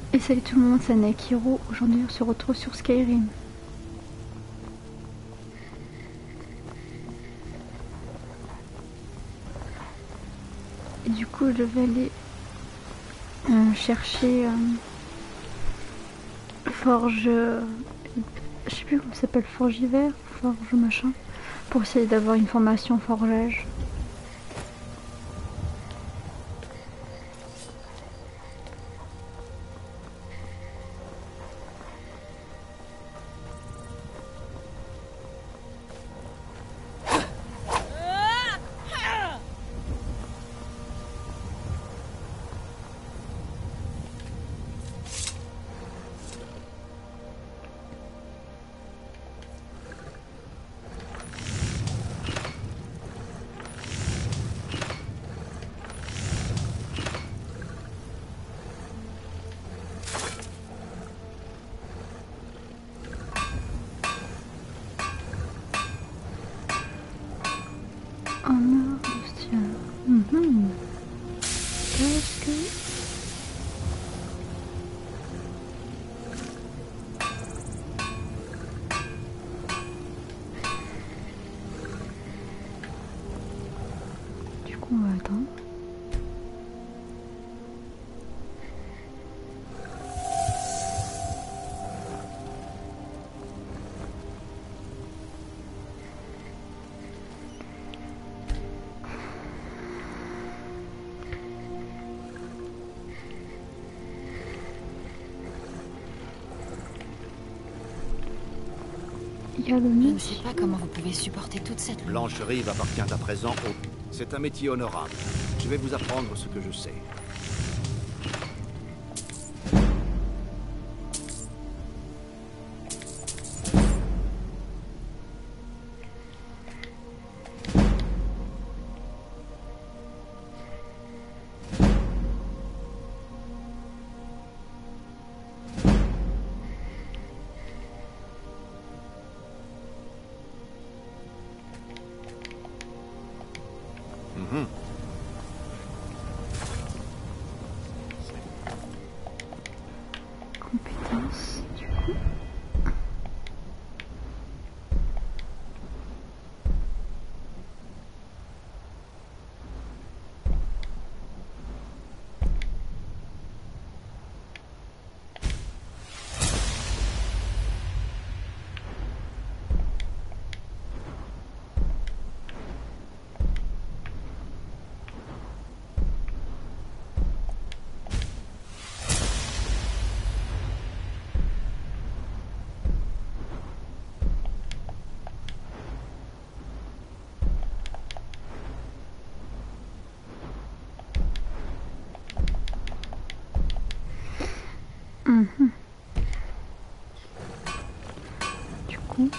Et salut tout le monde, c'est Nekiro. Aujourd'hui on se retrouve sur Skyrim. Et du coup je vais aller chercher forge... je sais plus comment ça s'appelle, forgivère, forge machin. Pour essayer d'avoir une formation forgeage. Oh non, tiens. Qu'est-ce que... Du coup on va attendre. Il y a le Je nid. ne sais pas comment vous pouvez supporter toute cette lumière. Blanche-Rive appartient à présent au... C'est un métier honorable. Je vais vous apprendre ce que je sais. Compétences, du coup. Du coup...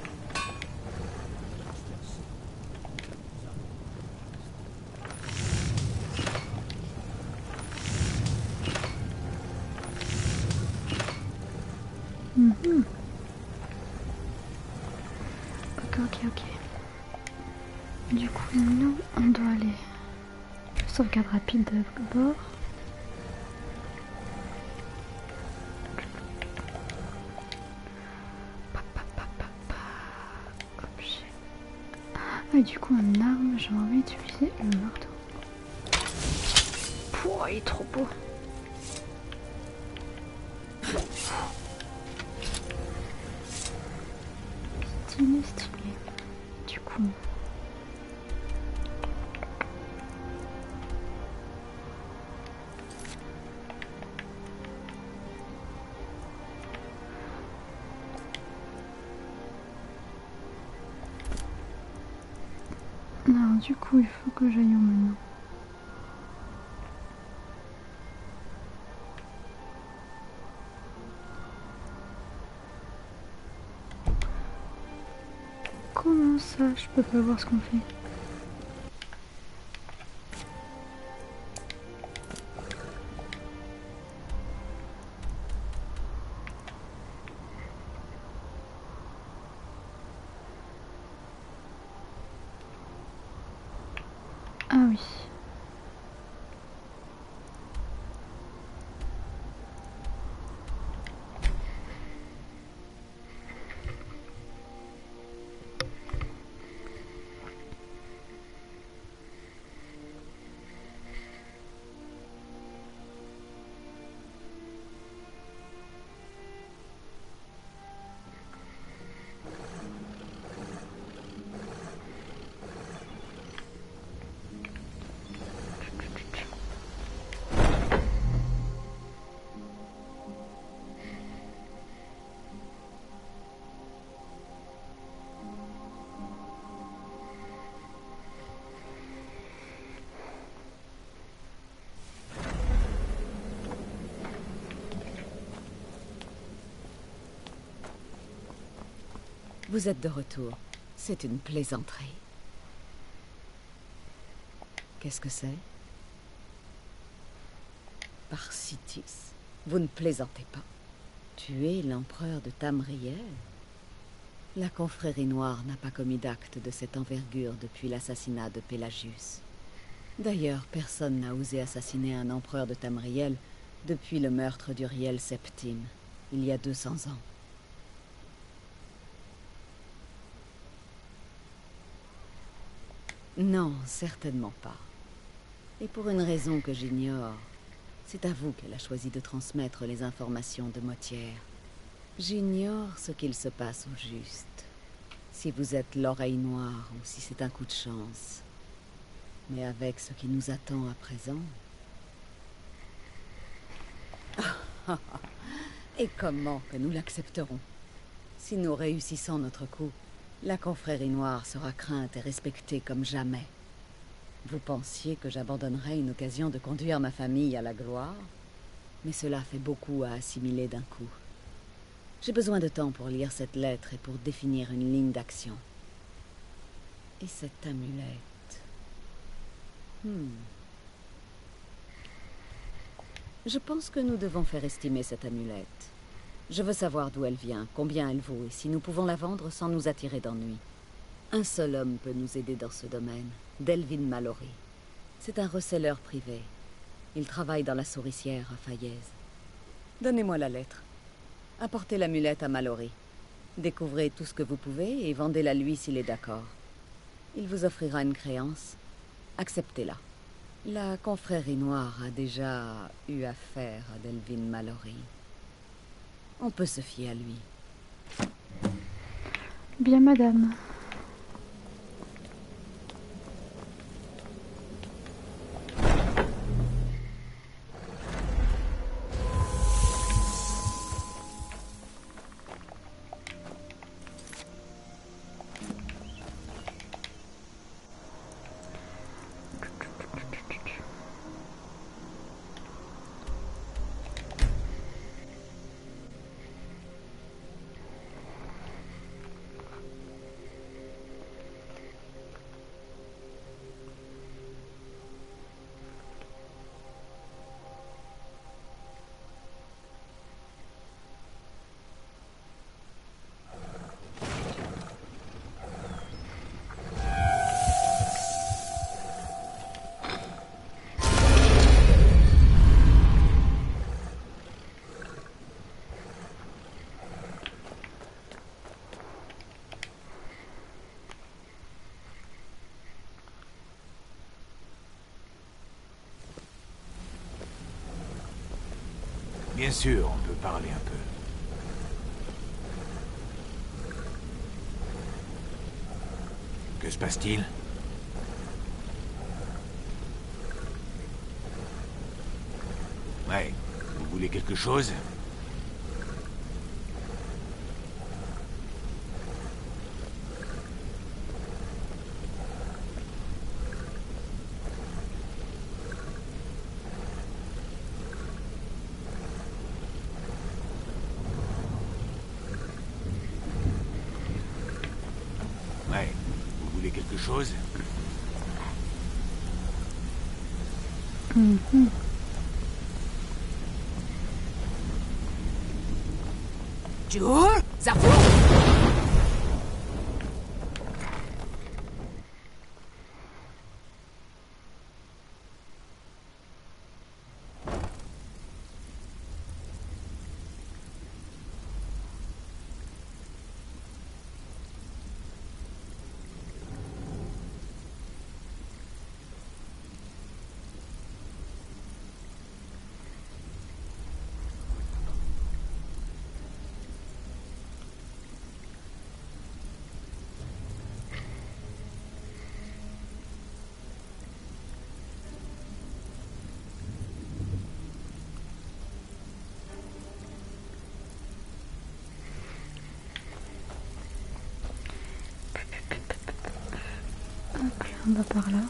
Ok. Du coup, nous, on doit aller... Sauvegarde rapide d'abord. Objet. Ah, et du coup, en arme, j'ai envie d'utiliser le marteau. Pouah, il est trop beau. Stylé. Du coup... Non, du coup, il faut que j'aille où maintenant? Comment ça, je peux pas voir ce qu'on fait? Ah oui. Vous êtes de retour. C'est une plaisanterie. Qu'est-ce que c'est? Parsitis, vous ne plaisantez pas. Tuer l'empereur de Tamriel? La confrérie noire n'a pas commis d'acte de cette envergure depuis l'assassinat de Pelagius. D'ailleurs, personne n'a osé assassiner un empereur de Tamriel depuis le meurtre d'Uriel Septime, il y a 200 ans. Non, certainement pas. Et pour une raison que j'ignore, c'est à vous qu'elle a choisi de transmettre les informations de Motière. J'ignore ce qu'il se passe au juste. Si vous êtes l'oreille noire ou si c'est un coup de chance. Mais avec ce qui nous attend à présent... Et comment que nous l'accepterons? Si nous réussissons notre coup, la confrérie noire sera crainte et respectée comme jamais. Vous pensiez que j'abandonnerais une occasion de conduire ma famille à la gloire? Mais cela fait beaucoup à assimiler d'un coup. J'ai besoin de temps pour lire cette lettre et pour définir une ligne d'action. Et cette amulette... Je pense que nous devons faire estimer cette amulette. Je veux savoir d'où elle vient, combien elle vaut, et si nous pouvons la vendre sans nous attirer d'ennui. Un seul homme peut nous aider dans ce domaine, Delvin Mallory. C'est un receleur privé. Il travaille dans la souricière à Fayez. Donnez-moi la lettre. Apportez l'amulette à Mallory. Découvrez tout ce que vous pouvez et vendez-la lui s'il est d'accord. Il vous offrira une créance. Acceptez-la. La confrérie noire a déjà eu affaire à Delvin Mallory. On peut se fier à lui. Bien, madame. Bien sûr, on peut parler un peu. Que se passe-t-il? Ouais, vous voulez quelque chose? Ouais, vous voulez quelque chose? Jour, Zafou. On va par là.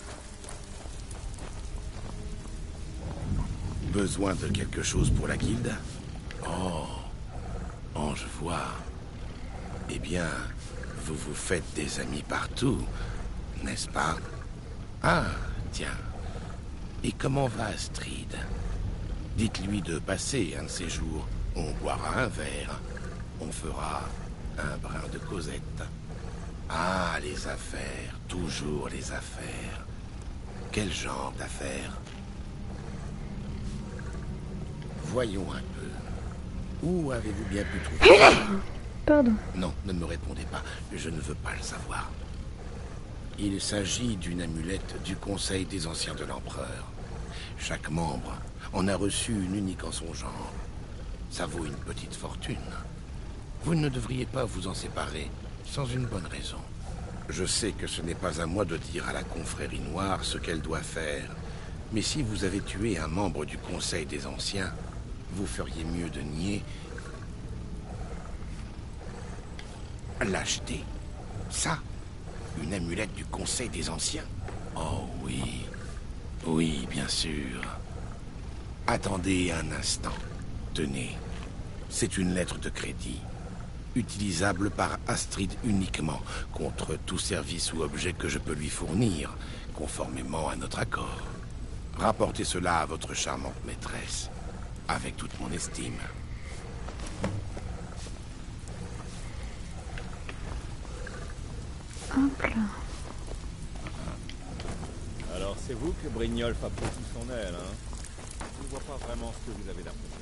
Besoin de quelque chose pour la guilde? Oh, je vois. Eh bien, Vous vous faites des amis partout, n'est-ce pas? Ah, tiens. Et comment va Astrid? Dites-lui de passer un de ces jours. On boira un verre. On fera un brin de causette. Ah, les affaires. Toujours les affaires. Quel genre d'affaires? Voyons un peu. Où avez-vous bien pu trouver ça? Pardon. Non, ne me répondez pas. Je ne veux pas le savoir. Il s'agit d'une amulette du Conseil des Anciens de l'Empereur. Chaque membre en a reçu une unique en son genre. Ça vaut une petite fortune. Vous ne devriez pas vous en séparer sans une bonne raison. Je sais que ce n'est pas à moi de dire à la confrérie noire ce qu'elle doit faire. Mais si vous avez tué un membre du Conseil des Anciens, vous feriez mieux de nier lâcheté. Ça, une amulette du Conseil des Anciens? Oh oui. Oui, bien sûr. Attendez un instant. Tenez. C'est une lettre de crédit. Utilisable par Astrid uniquement, contre tout service ou objet que je peux lui fournir, conformément à notre accord. Rapportez cela à votre charmante maîtresse, avec toute mon estime. Hop là. Alors c'est vous que Brignoles a pris sous son aile, hein? Je ne vois pas vraiment ce que vous avez d'impressionnant.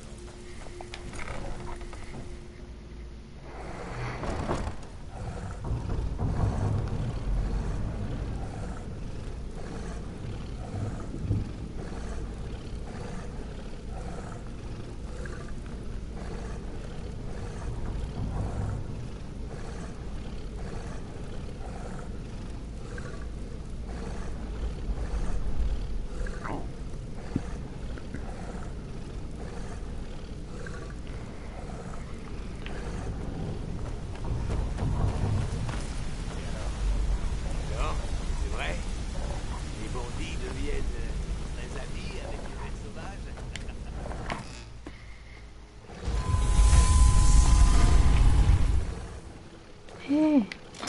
Hé.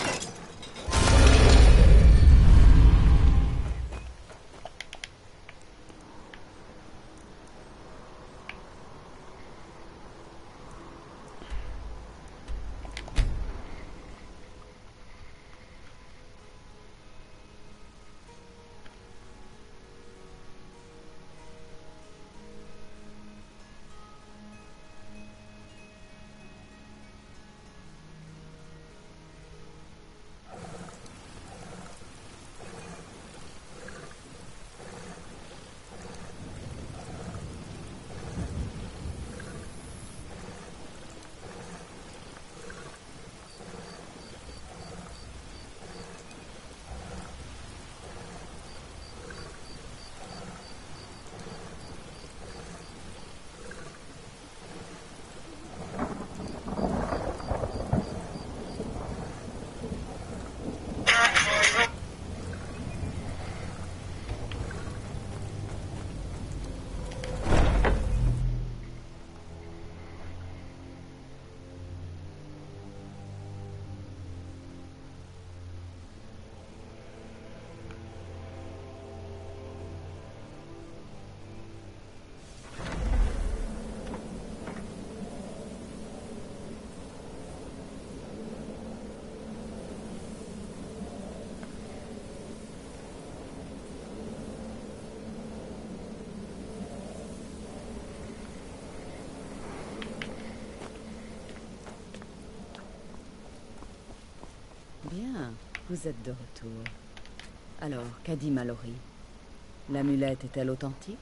Bien, vous êtes de retour. Alors, qu'a dit Mallory? L'amulette est-elle authentique?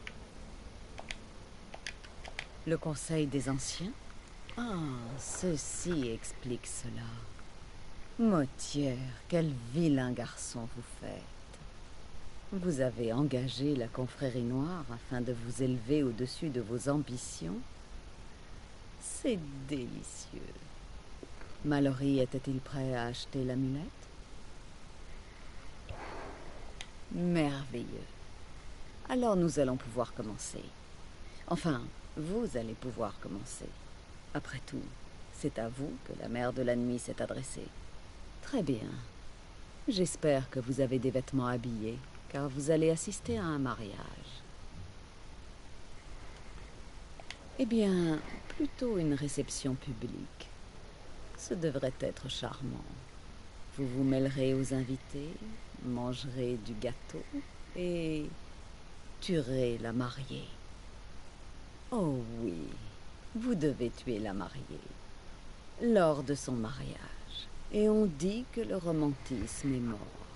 Le Conseil des Anciens? Ah, ceci explique cela. Motière, quel vilain garçon vous faites. Vous avez engagé la confrérie noire afin de vous élever au-dessus de vos ambitions? C'est délicieux. Mallory était-il prêt à acheter l'amulette? Merveilleux. Alors nous allons pouvoir commencer. Enfin, vous allez pouvoir commencer. Après tout, c'est à vous que la mère de la nuit s'est adressée. Très bien. J'espère que vous avez des vêtements habillés, car vous allez assister à un mariage. Eh bien, plutôt une réception publique. Ce devrait être charmant. Vous vous mêlerez aux invités, mangerez du gâteau et tuerez la mariée. Oh oui, vous devez tuer la mariée lors de son mariage. Et on dit que le romantisme est mort.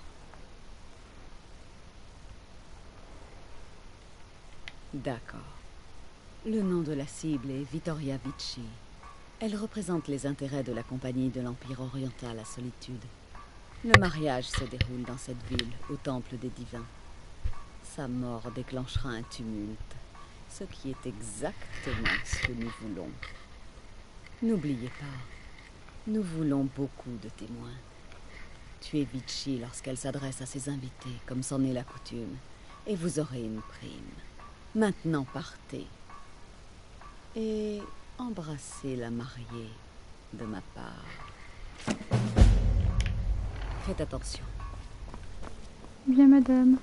D'accord. Le nom de la cible est Vittoria Vici. Elle représente les intérêts de la Compagnie de l'Empire oriental à Solitude. Le mariage se déroule dans cette ville, au Temple des Divins. Sa mort déclenchera un tumulte, ce qui est exactement ce que nous voulons. N'oubliez pas, nous voulons beaucoup de témoins. Tuez Vici lorsqu'elle s'adresse à ses invités, comme c'en est la coutume, et vous aurez une prime. Maintenant partez. Et embrassez la mariée de ma part. Faites attention. Bien, madame.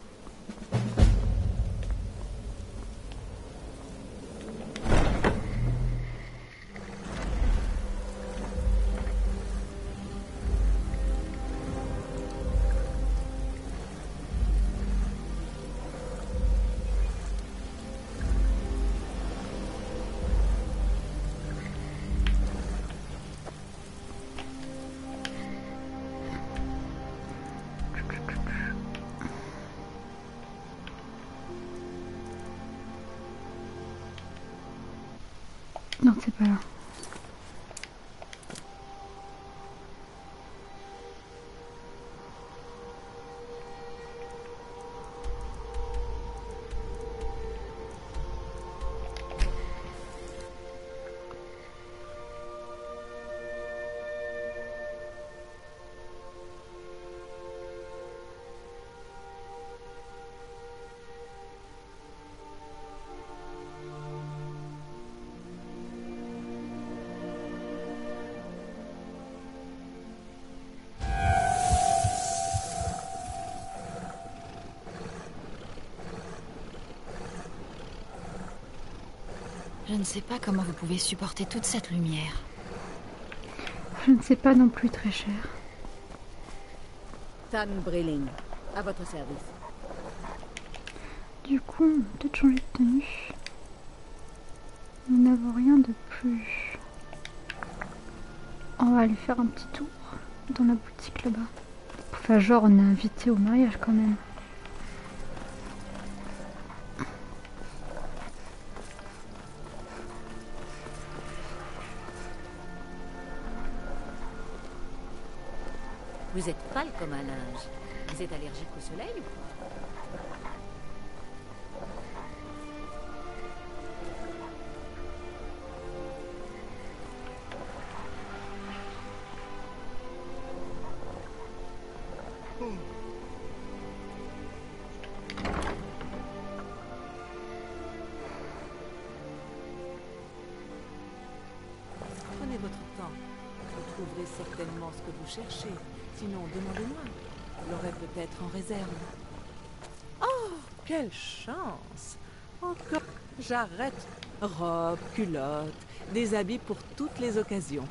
Non, c'est pas là. Je ne sais pas comment vous pouvez supporter toute cette lumière. Je ne sais pas non plus, très cher. Tan Brilling, à votre service. Du coup, on va peut-être changer de tenue. Nous n'avons rien de plus. On va aller faire un petit tour dans la boutique là-bas. Enfin, genre, on est invité au mariage quand même. Vous êtes pâle comme un linge. Vous êtes allergique au soleil ou quoi? Prenez votre temps. Vous trouverez certainement ce que vous cherchez. Sinon, demandez-moi. Je l'aurai peut-être en réserve. Oh, quelle chance! Encore. J'arrête. Robe, culotte, des habits pour toutes les occasions.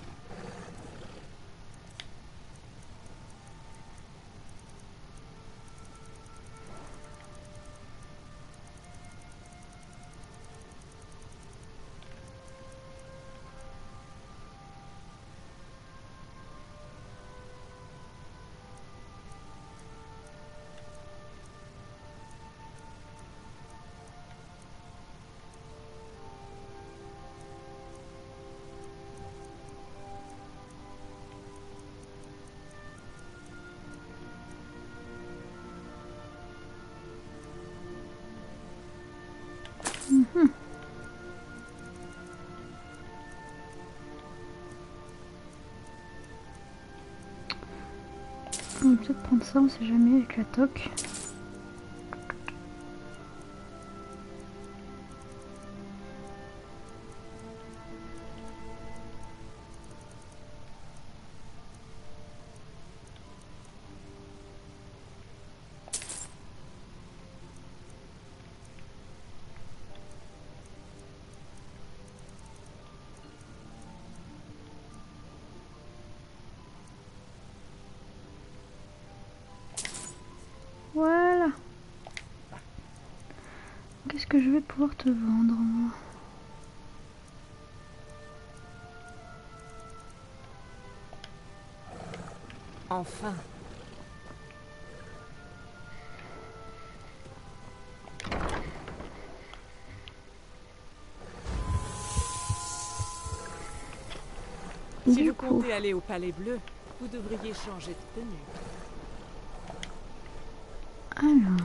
On va peut-être prendre ça, on sait jamais, avec la toque. Qu'est-ce que je vais pouvoir te vendre, moi? Enfin. Si vous comptez aller au Palais Bleu, vous devriez changer de tenue. Alors...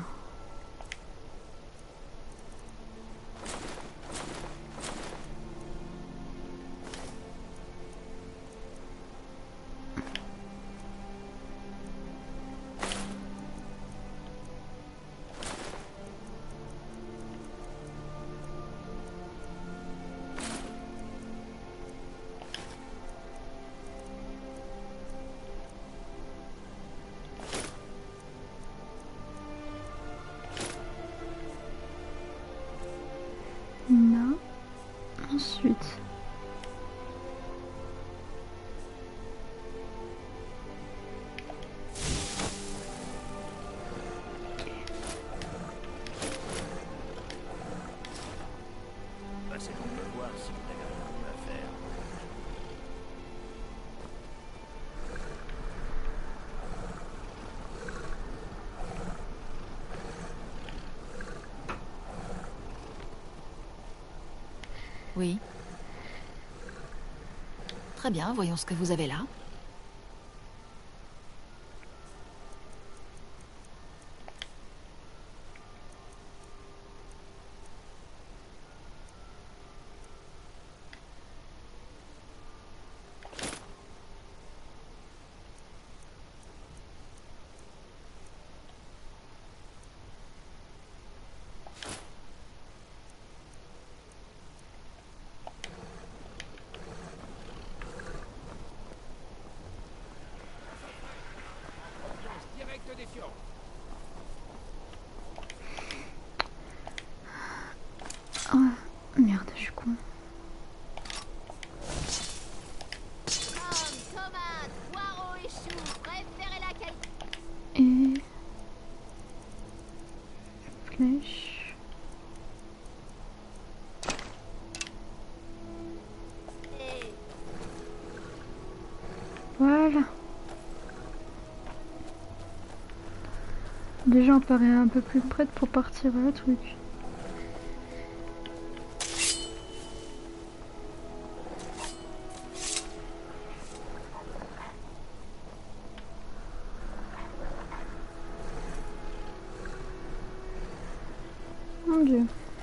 Non. Ensuite... Passez donc me voir si vous n'avez rien à faire. Oui. Très bien, voyons ce que vous avez là. Oh, merde, je suis con. Tomates, poireaux et choux, préférez la qualité. Et... flèche... Voilà. Déjà on paraît un peu plus prête pour partir à la truc. Mon Dieu.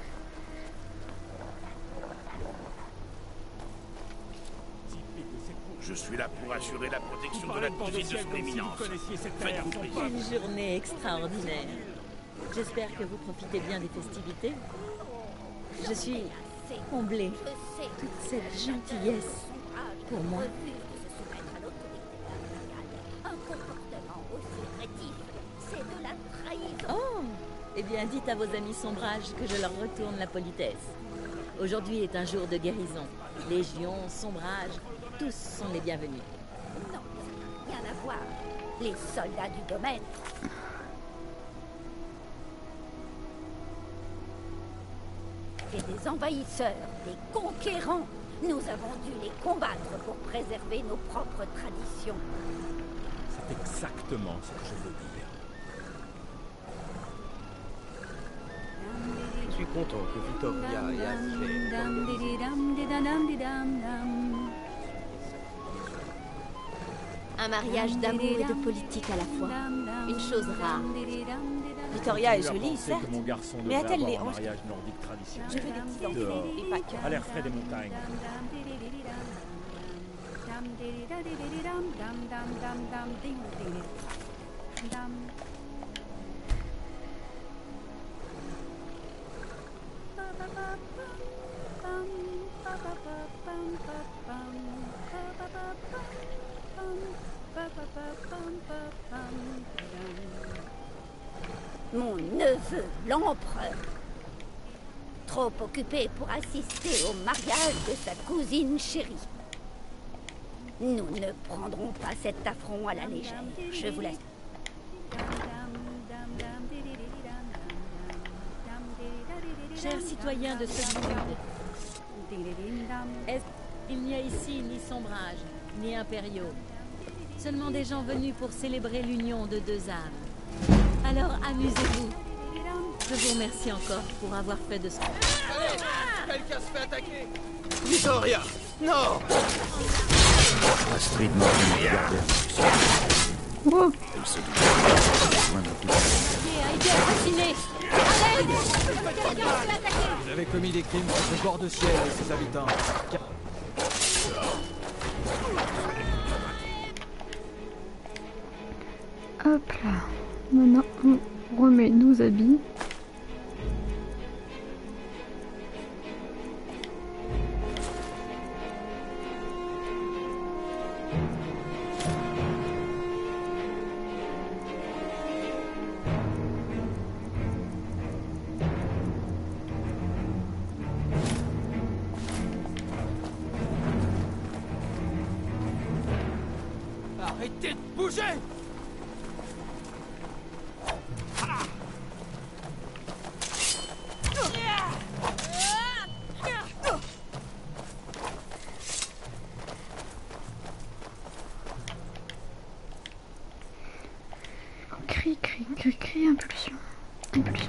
Je suis là pour assurer la protection de la cousine de son éminence. Faites-vous plaisir. Une journée extraordinaire. J'espère que vous profitez bien des festivités. Je suis comblée. Toute cette gentillesse pour moi. Un comportement aussi rétif, c'est de la trahison. Oh, eh bien, dites à vos amis sombrages que je leur retourne la politesse. Aujourd'hui est un jour de guérison. Légion, sombrage, tous sont les bienvenus. Non, rien à voir. Les soldats du domaine. Et des envahisseurs, des conquérants. Nous avons dû les combattre pour préserver nos propres traditions. C'est exactement ce que je veux dire. Je suis content que Victoria ait Un mariage d'amour et de politique à la fois. Une chose rare. Victoria est jolie, certes, que mon garçon mais a-t-elle devrait les avoir un hanches mariage nordique traditionnel. Je veux des petits enfants, Dehors, et pas que. à l'air frais des montagnes. Mon neveu, l'empereur. Trop occupé pour assister au mariage de sa cousine chérie. Nous ne prendrons pas cet affront à la légère. Je vous laisse. chers citoyens de ce monde, il n'y a ici ni sombrage, ni impériaux. Seulement des gens venus pour célébrer l'union de deux âmes. Alors amusez-vous. Je vous remercie encore pour avoir fait de ce... Allez, quelqu'un se fait attaquer. Victoria, non. Astrid m'a regardé. Wow. Elle se doute. Aidez à assassiner. À l'aide. Vous avez commis des crimes contre Bord de Ciel et ses habitants. Hop là. Maintenant, on remet nos habits. Arrêtez de bouger. Cri, impulsion. Impulsion.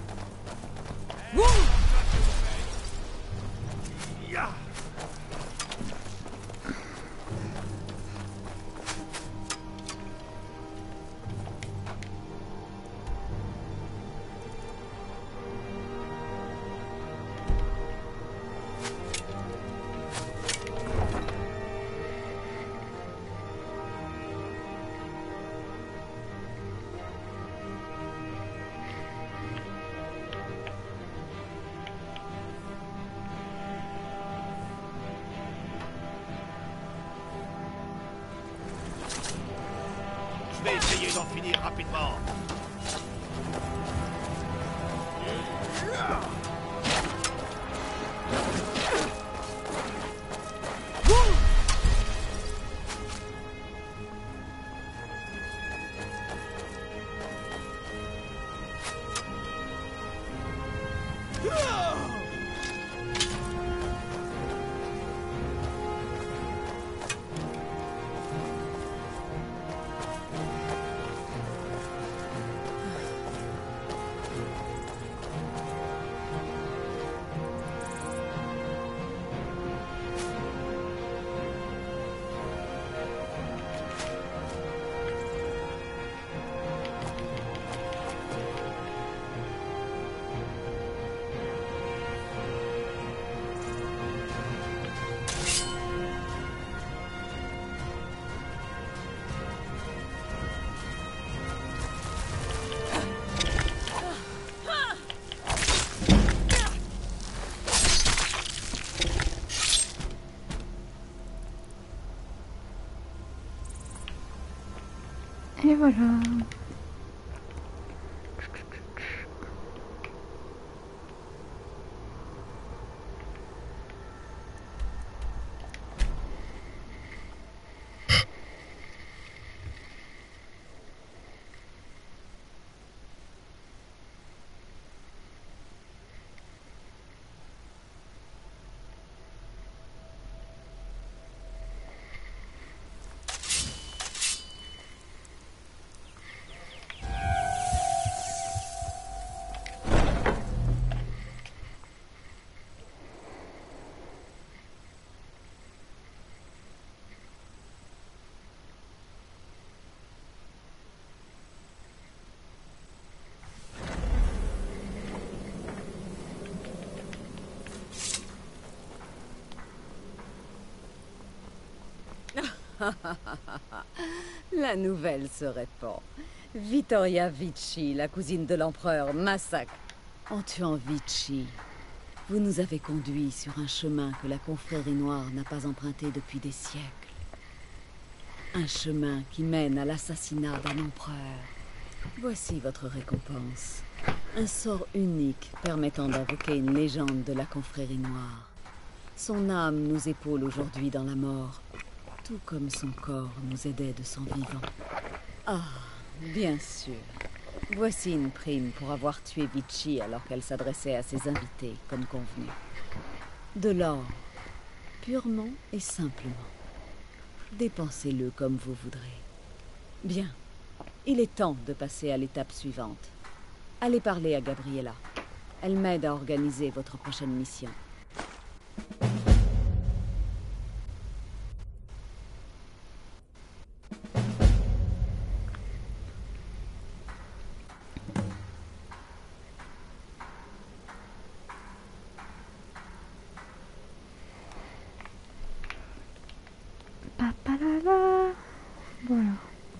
Je vais essayer d'en finir rapidement. Et voilà. La nouvelle se répand. Vittoria Vici, la cousine de l'empereur, massacre. En tuant Vici, vous nous avez conduits sur un chemin que la confrérie noire n'a pas emprunté depuis des siècles. Un chemin qui mène à l'assassinat d'un empereur. Voici votre récompense. Un sort unique permettant d'invoquer une légende de la confrérie noire. Son âme nous épaule aujourd'hui dans la mort, tout comme son corps nous aidait de son vivant. Ah, bien sûr. Voici une prime pour avoir tué Vichy alors qu'elle s'adressait à ses invités, comme convenu. De l'or, purement et simplement. Dépensez-le comme vous voudrez. Bien, il est temps de passer à l'étape suivante. Allez parler à Gabriella. Elle m'aide à organiser votre prochaine mission. Papalala. Voilà.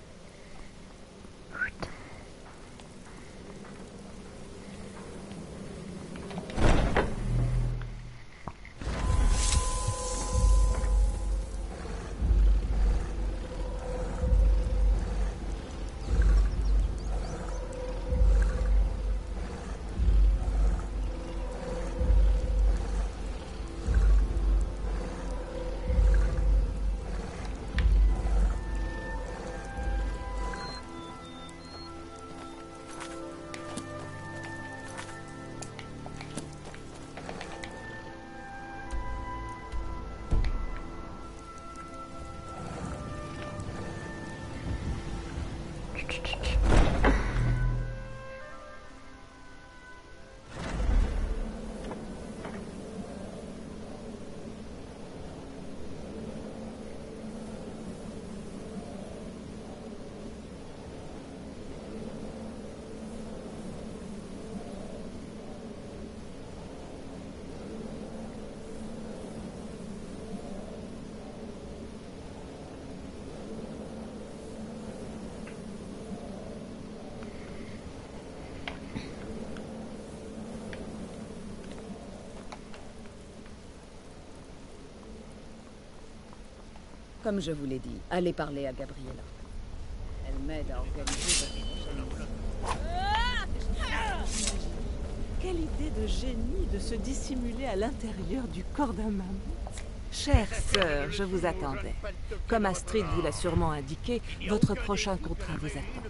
Comme je vous l'ai dit, allez parler à Gabriella. Elle m'aide à organiser votre prochaine... Quelle idée de génie de se dissimuler à l'intérieur du corps d'un mammouth. Chère sœur, je vous attendais. Comme Astrid vous l'a sûrement indiqué, votre prochain contrat vous attend.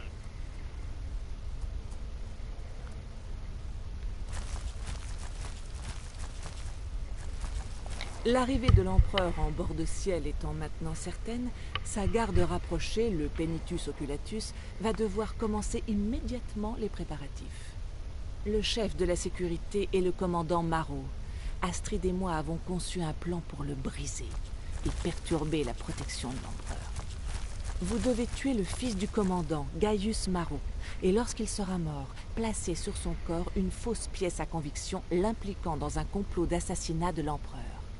L'arrivée de l'empereur en bord de ciel étant maintenant certaine, sa garde rapprochée, le Penitus Oculatus, va devoir commencer immédiatement les préparatifs. Le chef de la sécurité est le commandant Marot. Astrid et moi avons conçu un plan pour le briser et perturber la protection de l'empereur. Vous devez tuer le fils du commandant, Gaius Marot, et lorsqu'il sera mort, placer sur son corps une fausse pièce à conviction l'impliquant dans un complot d'assassinat de l'empereur.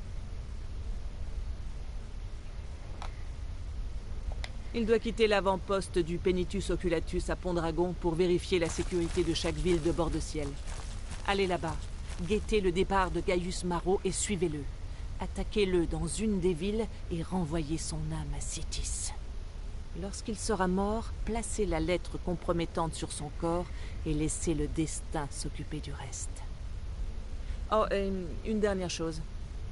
Il doit quitter l'avant-poste du Penitus Oculatus à Pont-Dragon pour vérifier la sécurité de chaque ville de bord de ciel. Allez là-bas, guettez le départ de Gaius Marot et suivez-le. Attaquez-le dans une des villes et renvoyez son âme à Citis. Lorsqu'il sera mort, placez la lettre compromettante sur son corps et laissez le destin s'occuper du reste. Oh, et une dernière chose.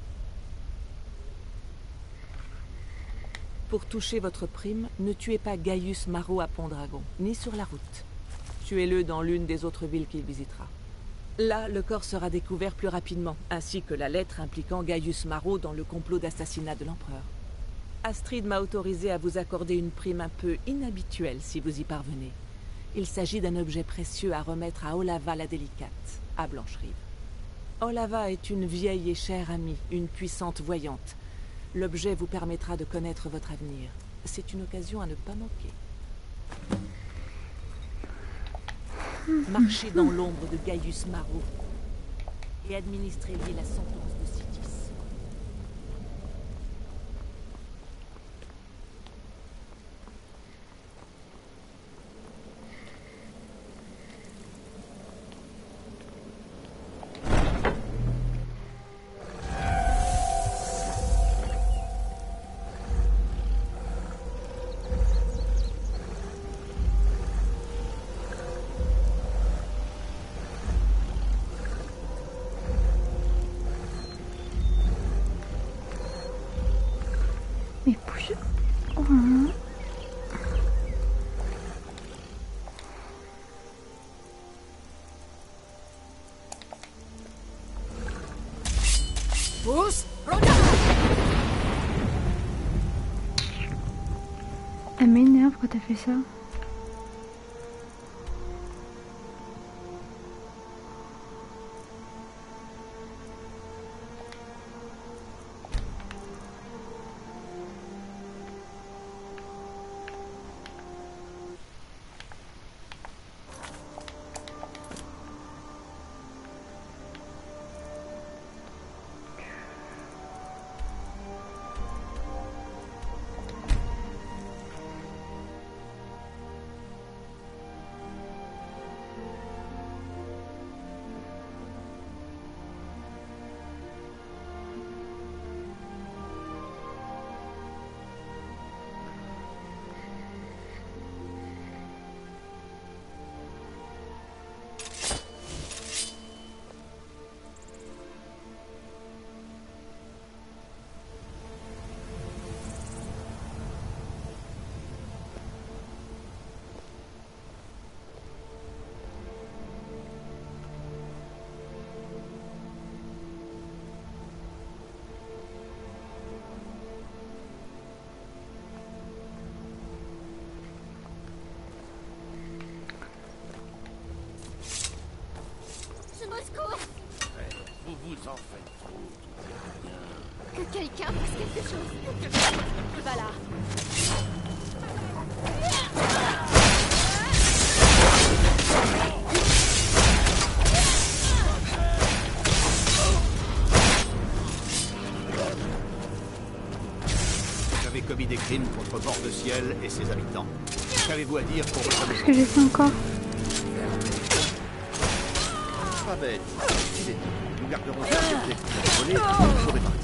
Pour toucher votre prime, ne tuez pas Gaius Marot à Pont-Dragon, ni sur la route. Tuez-le dans l'une des autres villes qu'il visitera. Là, le corps sera découvert plus rapidement, ainsi que la lettre impliquant Gaius Marot dans le complot d'assassinat de l'empereur. Astrid m'a autorisé à vous accorder une prime un peu inhabituelle si vous y parvenez. Il s'agit d'un objet précieux à remettre à Olava la Délicate, à Blancherive. Olava est une vieille et chère amie, une puissante voyante. L'objet vous permettra de connaître votre avenir. C'est une occasion à ne pas manquer. Marchez dans l'ombre de Gaius Marot et administrez-lui la sentence de Citis. Mais bouge. Oh. Elle m'énerve quand t'as fait ça. Vous vous en faites trop, tout ira bien. Que quelqu'un fasse quelque chose. Que quelqu'un fasse quelque chose. Va là. Vous avez commis des crimes contre Bord-de-Ciel et ses habitants. Qu'avez-vous à dire pour votre Qu'est-ce que j'ai fait encore? Pas bête. Décidez. Nous garderons ça. Vous volez, vous ferez partie.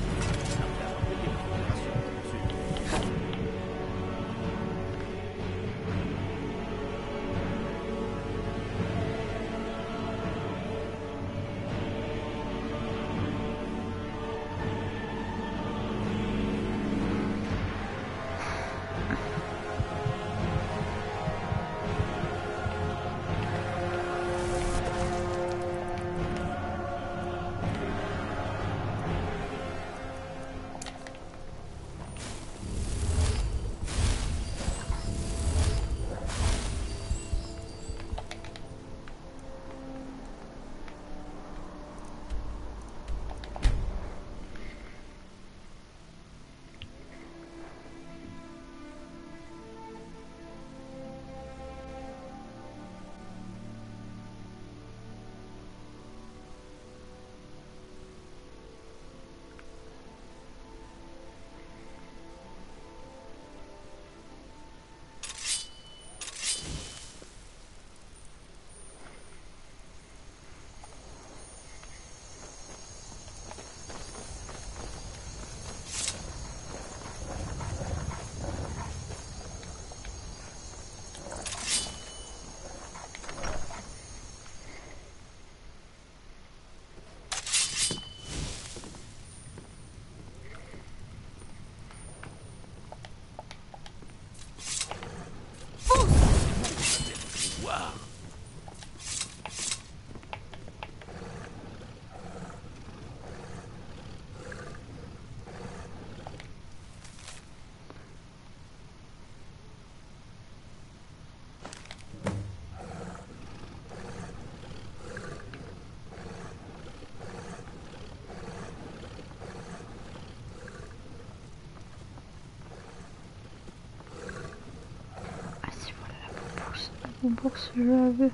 Bourse, je la veux.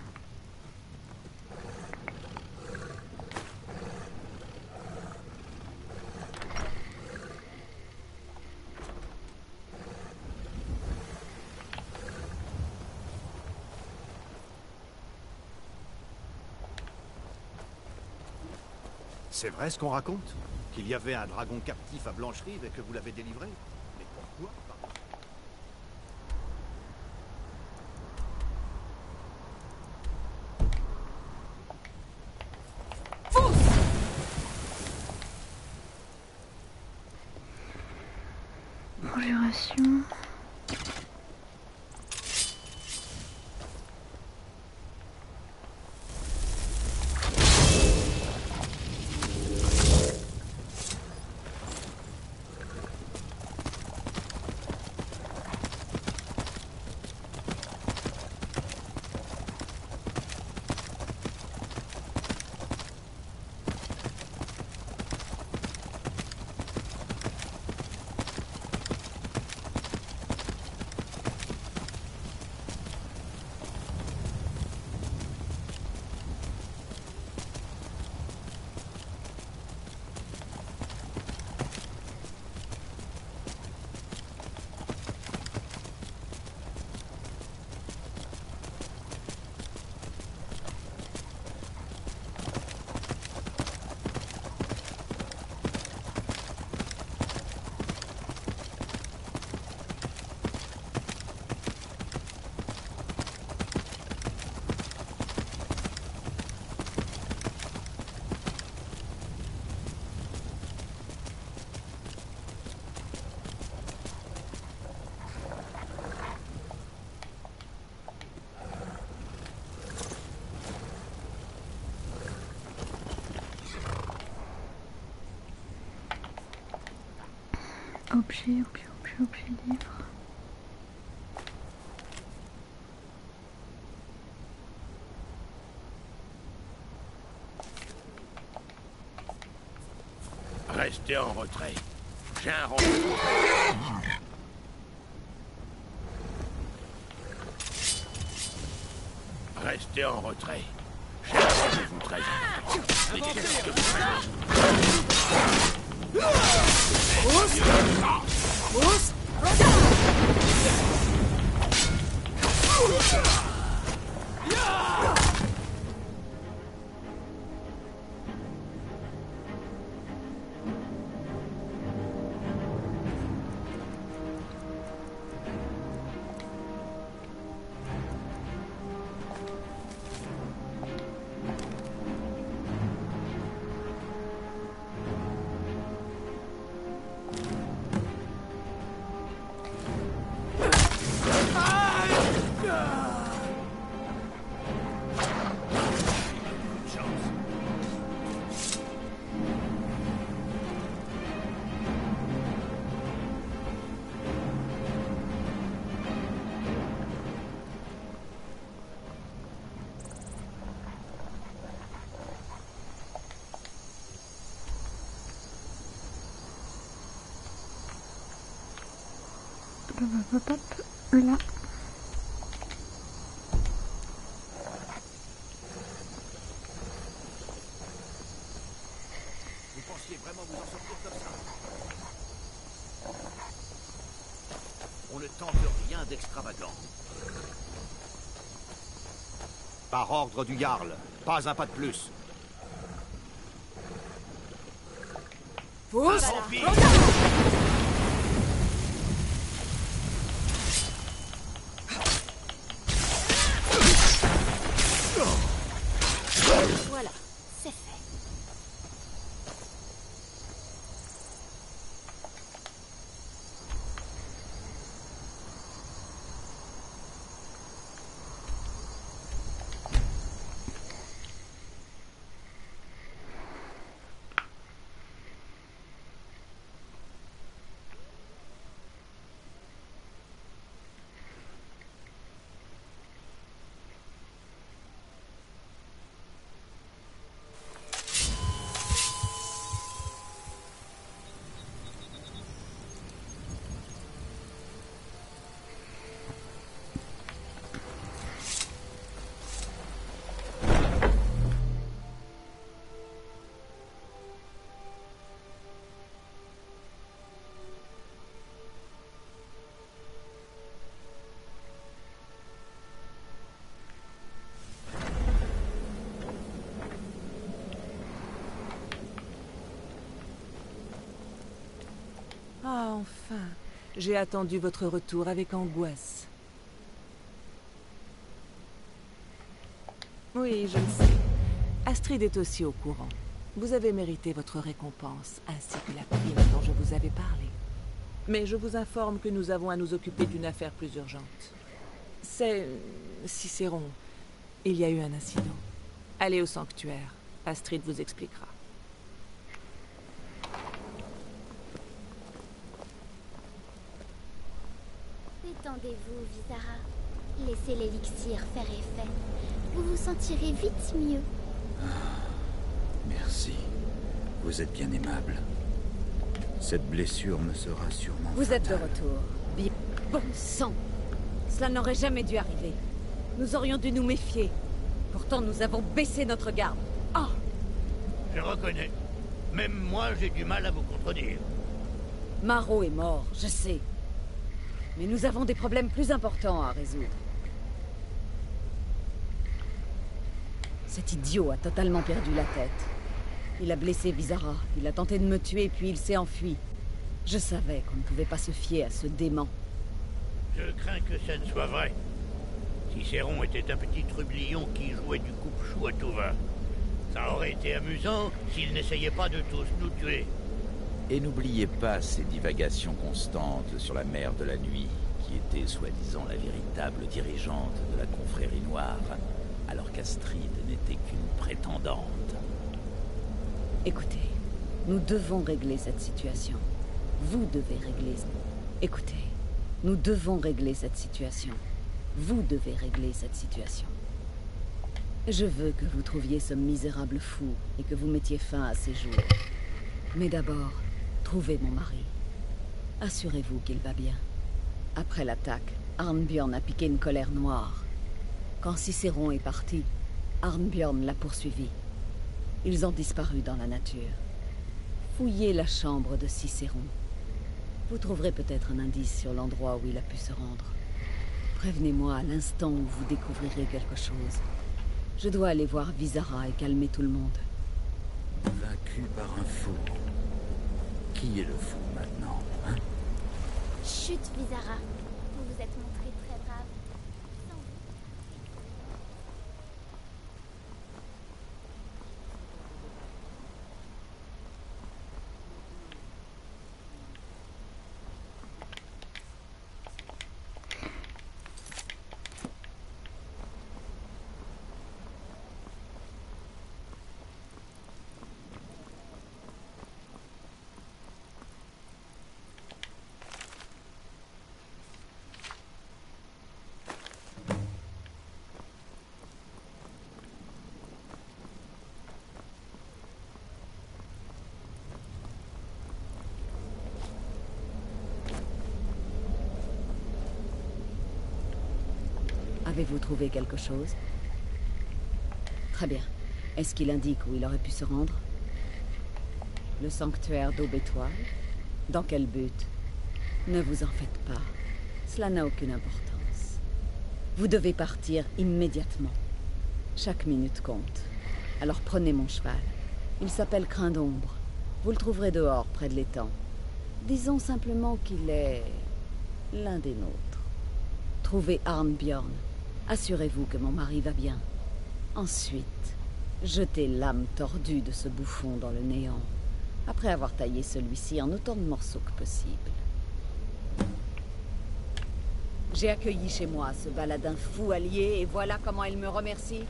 C'est vrai ce qu'on raconte? Qu'il y avait un dragon captif à Blancherive et que vous l'avez délivré? Mais pourquoi? Conjuration. Objet, livre. Restez en retrait. J'ai un rendez-vous. Restez en retrait. J'ai un rendez-vous très Là. Vous pensiez vraiment vous en sortir comme ça? On ne tente rien d'extravagant. Par ordre du Jarl, pas un pas de plus. Voilà, c'est fait. Ah, enfin. J'ai attendu votre retour avec angoisse. Oui, je le sais. Astrid est aussi au courant. Vous avez mérité votre récompense, ainsi que la prime dont je vous avais parlé. Mais je vous informe que nous avons à nous occuper d'une affaire plus urgente. C'est... Cicéron. Il y a eu un incident. Allez au sanctuaire. Astrid vous expliquera. Détendez-vous, Visara. Laissez l'élixir faire effet. Vous vous sentirez vite mieux. Merci. Vous êtes bien aimable. Cette blessure me sera sûrement Vous êtes de fatale. retour. Bon sang! Cela n'aurait jamais dû arriver. Nous aurions dû nous méfier. Pourtant, nous avons baissé notre garde. Oh! Je reconnais. Même moi, j'ai du mal à vous contredire. Maro est mort, je sais. Mais nous avons des problèmes plus importants à résoudre. Cet idiot a totalement perdu la tête. Il a blessé Visara, il a tenté de me tuer, puis il s'est enfui. Je savais qu'on ne pouvait pas se fier à ce dément. Je crains que ça ne soit vrai. Cicéron était un petit trublion qui jouait du coupe-chou à tout va. Ça aurait été amusant s'il n'essayait pas de tous nous tuer. Et n'oubliez pas ces divagations constantes sur la mère de la nuit, qui était soi-disant la véritable dirigeante de la confrérie noire, alors qu'Astrid n'était qu'une prétendante. Écoutez, nous devons régler cette situation. Vous devez régler... Écoutez, nous devons régler cette situation. Vous devez régler cette situation. Je veux que vous trouviez ce misérable fou et que vous mettiez fin à ses jours. Mais d'abord, trouvez mon mari. Assurez-vous qu'il va bien. Après l'attaque, Arnbjorn a piqué une colère noire. Quand Cicéron est parti, Arnbjorn l'a poursuivi. Ils ont disparu dans la nature. Fouillez la chambre de Cicéron. Vous trouverez peut-être un indice sur l'endroit où il a pu se rendre. Prévenez-moi à l'instant où vous découvrirez quelque chose. Je dois aller voir Visara et calmer tout le monde. Vaincu par un fou. Qui est le fou maintenant, hein? Chut, Visara. Vous vous êtes montré très brave. Avez-vous trouvé quelque chose? Très bien. Est-ce qu'il indique où il aurait pu se rendre? Le sanctuaire d'Aube-Étoile? Dans quel but? Ne vous en faites pas. Cela n'a aucune importance. Vous devez partir immédiatement. Chaque minute compte. Alors prenez mon cheval. Il s'appelle Crin d'Ombre. Vous le trouverez dehors, près de l'étang. Disons simplement qu'il est... l'un des nôtres. Trouvez Arnbjorn. Assurez-vous que mon mari va bien. Ensuite, jetez l'âme tordue de ce bouffon dans le néant, après avoir taillé celui-ci en autant de morceaux que possible. J'ai accueilli chez moi ce baladin fou allié, et voilà comment il me remercie.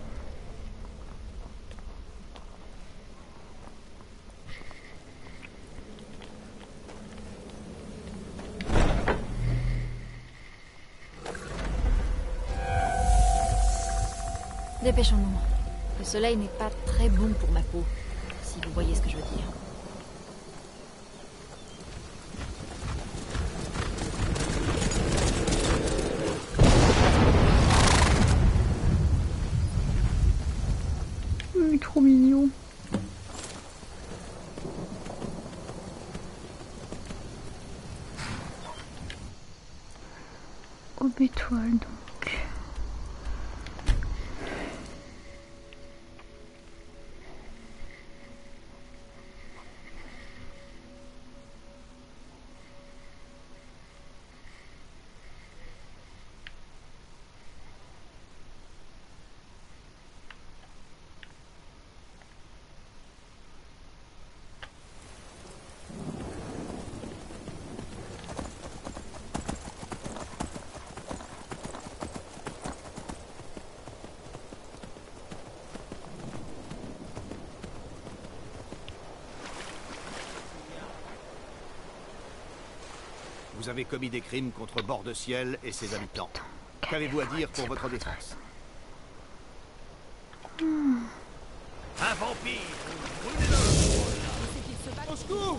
Dépêchons-nous. Le soleil n'est pas très bon pour ma peau, si vous voyez ce que je veux dire. Trop mignon. Aube-Étoile donc. Vous avez commis des crimes contre Bord-de-Ciel et ses habitants. Qu'avez-vous à dire pour votre défense? Un vampire! Brûlez-le! Au secours!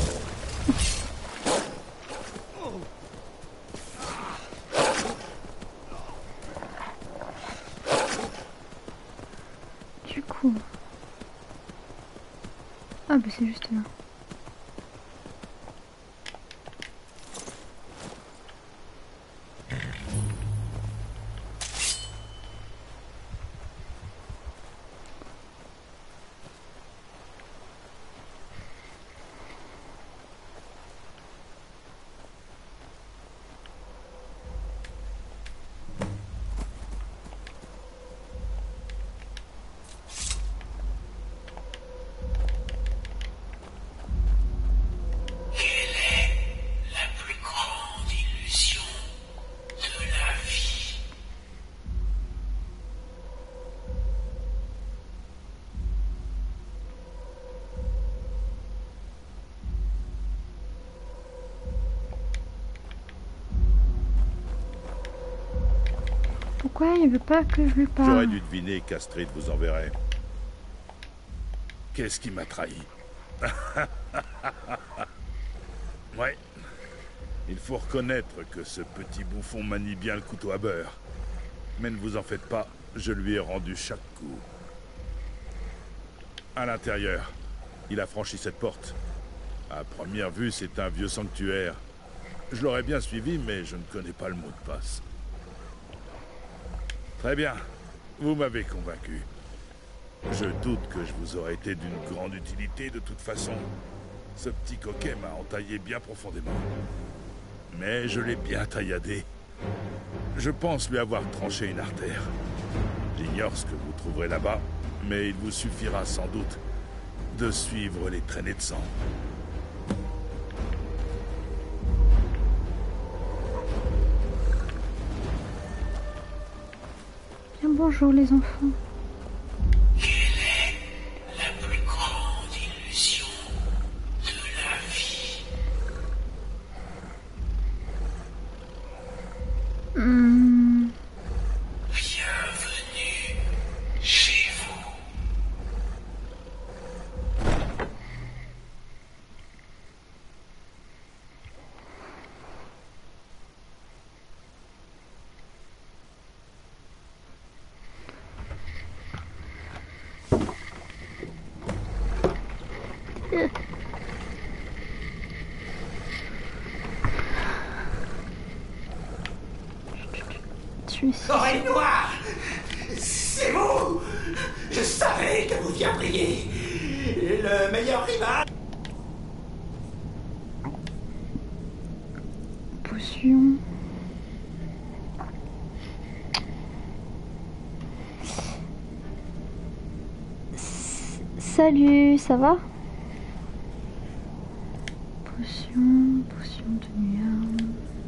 Du coup... Ah bah c'est juste là. Pourquoi il veut pas que je lui parle? J'aurais dû deviner qu'Astrid vous enverrait. Qu'est-ce qui m'a trahi? Ouais. Il faut reconnaître que ce petit bouffon manie bien le couteau à beurre. Mais ne vous en faites pas, je lui ai rendu chaque coup. À l'intérieur, il a franchi cette porte. À première vue, c'est un vieux sanctuaire. Je l'aurais bien suivi, mais je ne connais pas le mot de passe. Très bien, vous m'avez convaincu. Je doute que je vous aurais été d'une grande utilité de toute façon. Ce petit coquet m'a entaillé bien profondément. Mais je l'ai bien tailladé. Je pense lui avoir tranché une artère. J'ignore ce que vous trouverez là-bas, mais il vous suffira sans doute de suivre les traînées de sang. Bien bonjour les enfants. Quelle est la plus grande illusion de la vie? Bienvenue chez vous. Oreille Noire, c'est vous. Je savais que vous viendriez. Le meilleur rival. Potion. Salut, ça va? Potion de nuage.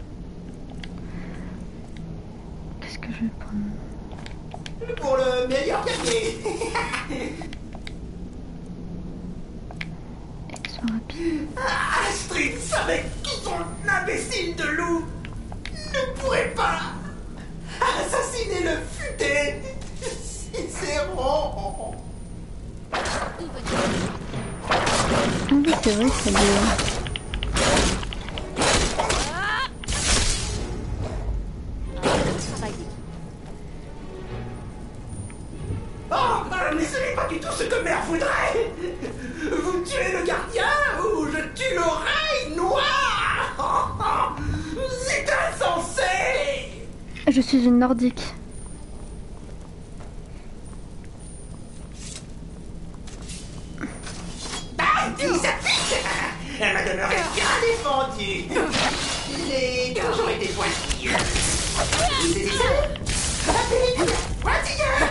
Qu'est-ce que je vais prendre? Pour le meilleur gagné. Sois rapide. Astrid savait que son imbécile de loup ne pourrait pas assassiner le futé Cicéron. Ah oui, c'est vrai que ça dit... Oh, mais ce n'est pas du tout ce que Mère voudrait. Vous tuez le gardien ou je tue l'oreille noire. C'est insensé. Je suis une nordique. Ah, sa pique. Elle m'a demeuré bien défendue. J'ai toujours été pointilleux. Vous saisissez ça? Rapide, pointilleux.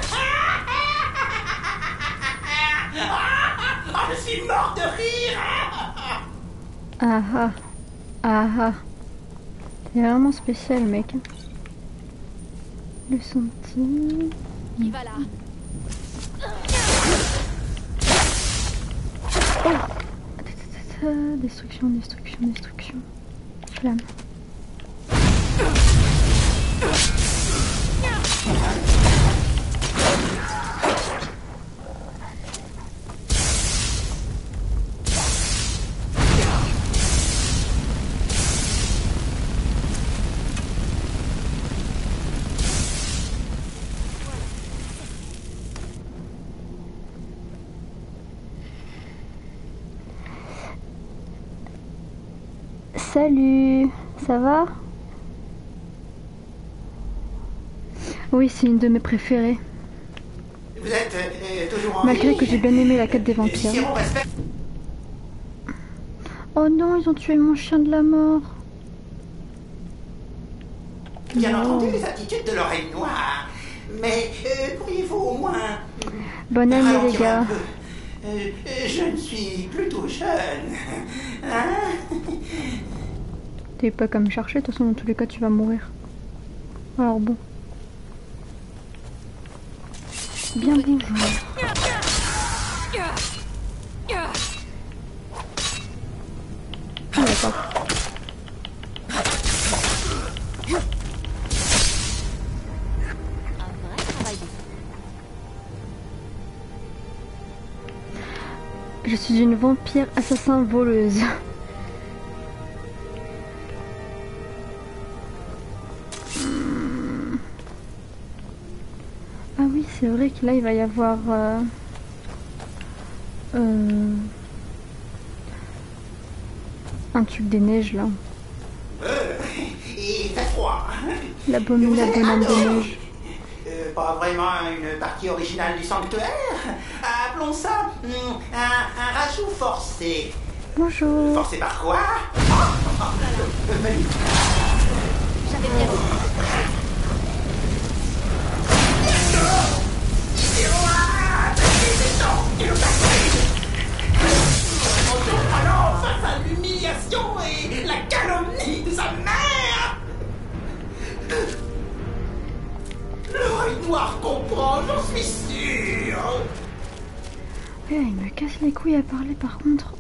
Oh, je suis mort de rire. Ah ah. Ah ah. C'est vraiment spécial, mec. Le senti... Qui va là? Oh. Destruction. Flamme. Salut, ça va? Oui, c'est une de mes préférées. Vous êtes toujours en Malgré vie? que j'ai bien aimé la quête des vampires. Cicéron respecte. Oh non, ils ont tué mon chien de la mort. Bien Non. entendu les attitudes de l'oreille noire. Mais pourriez-vous au moins Bonne année les ralentir gars. un peu? Je ne suis plutôt jeune. Hein? T'es pas qu'à me chercher, de toute façon dans tous les cas tu vas mourir. Alors bon. Bien bonjour. Ah d'accord. Je suis une vampire assassin voleuse. Ah oui, c'est vrai que là il va y avoir un truc des neiges là. Il fait froid. La bonne des neiges. Pas vraiment une partie originale du sanctuaire. Appelons ça un rajout forcé. Bonjour. Forcé par quoi? J'avais bien vu. Alors, face à l'humiliation et la calomnie de sa mère, l'oreille noire comprend, j'en suis sûr. Ouais, il me casse les couilles à parler par contre.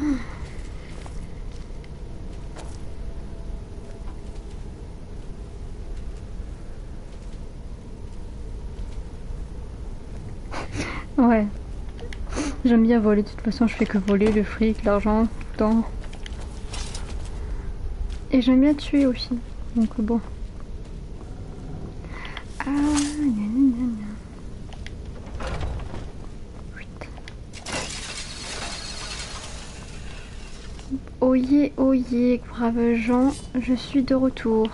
Ouais. J'aime bien voler, de toute façon je fais que voler le fric, l'argent, tout le temps. Et j'aime bien tuer aussi, donc bon. Ah, gna, gna, gna, gna. Oyez, braves gens, je suis de retour.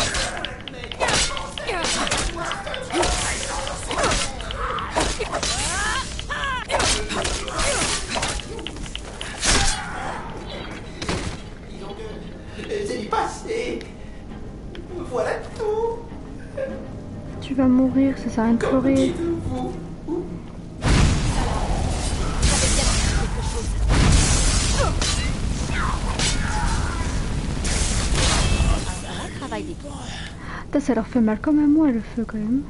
C'est du passé. Voilà tout. Tu vas mourir, ça sert à rien de pleurer. Putain, ça leur fait mal comme à moi le feu quand même.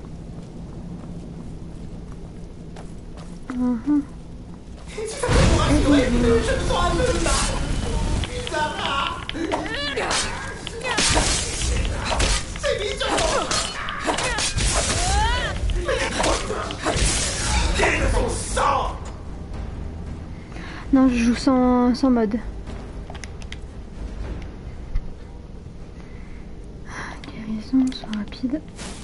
Je me sens un peu mal. Sarah. C'est bizarre. Quel de son sang. Non, je joue sans mode. Guérison, soit rapide.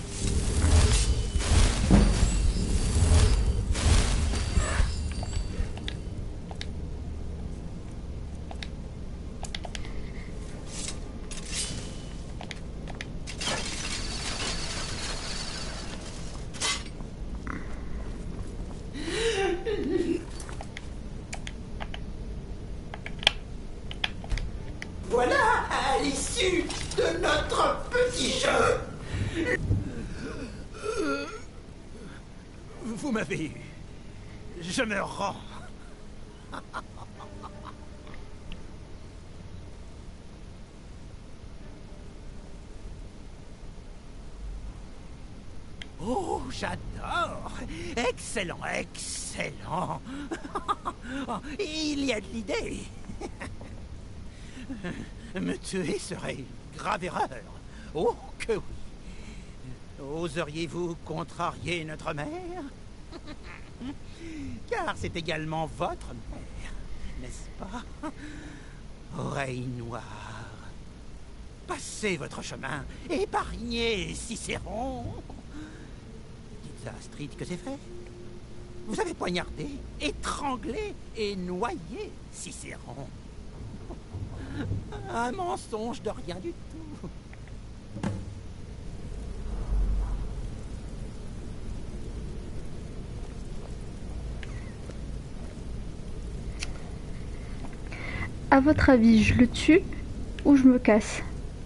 Voilà à l'issue de notre petit jeu. Vous m'avez eu. Je me rends. Oh, j'adore. Excellent, excellent. Il y a de l'idée. Me tuer serait une grave erreur. Oh, que oui. Oseriez-vous contrarier notre mère? Car c'est également votre mère, n'est-ce pas? Oreille noire. Passez votre chemin, épargnez Cicéron. Dites à Astrid que c'est fait. Vous avez poignardé, étranglé et noyé Cicéron. Un mensonge de rien du tout. À votre avis, je le tue ou je me casse?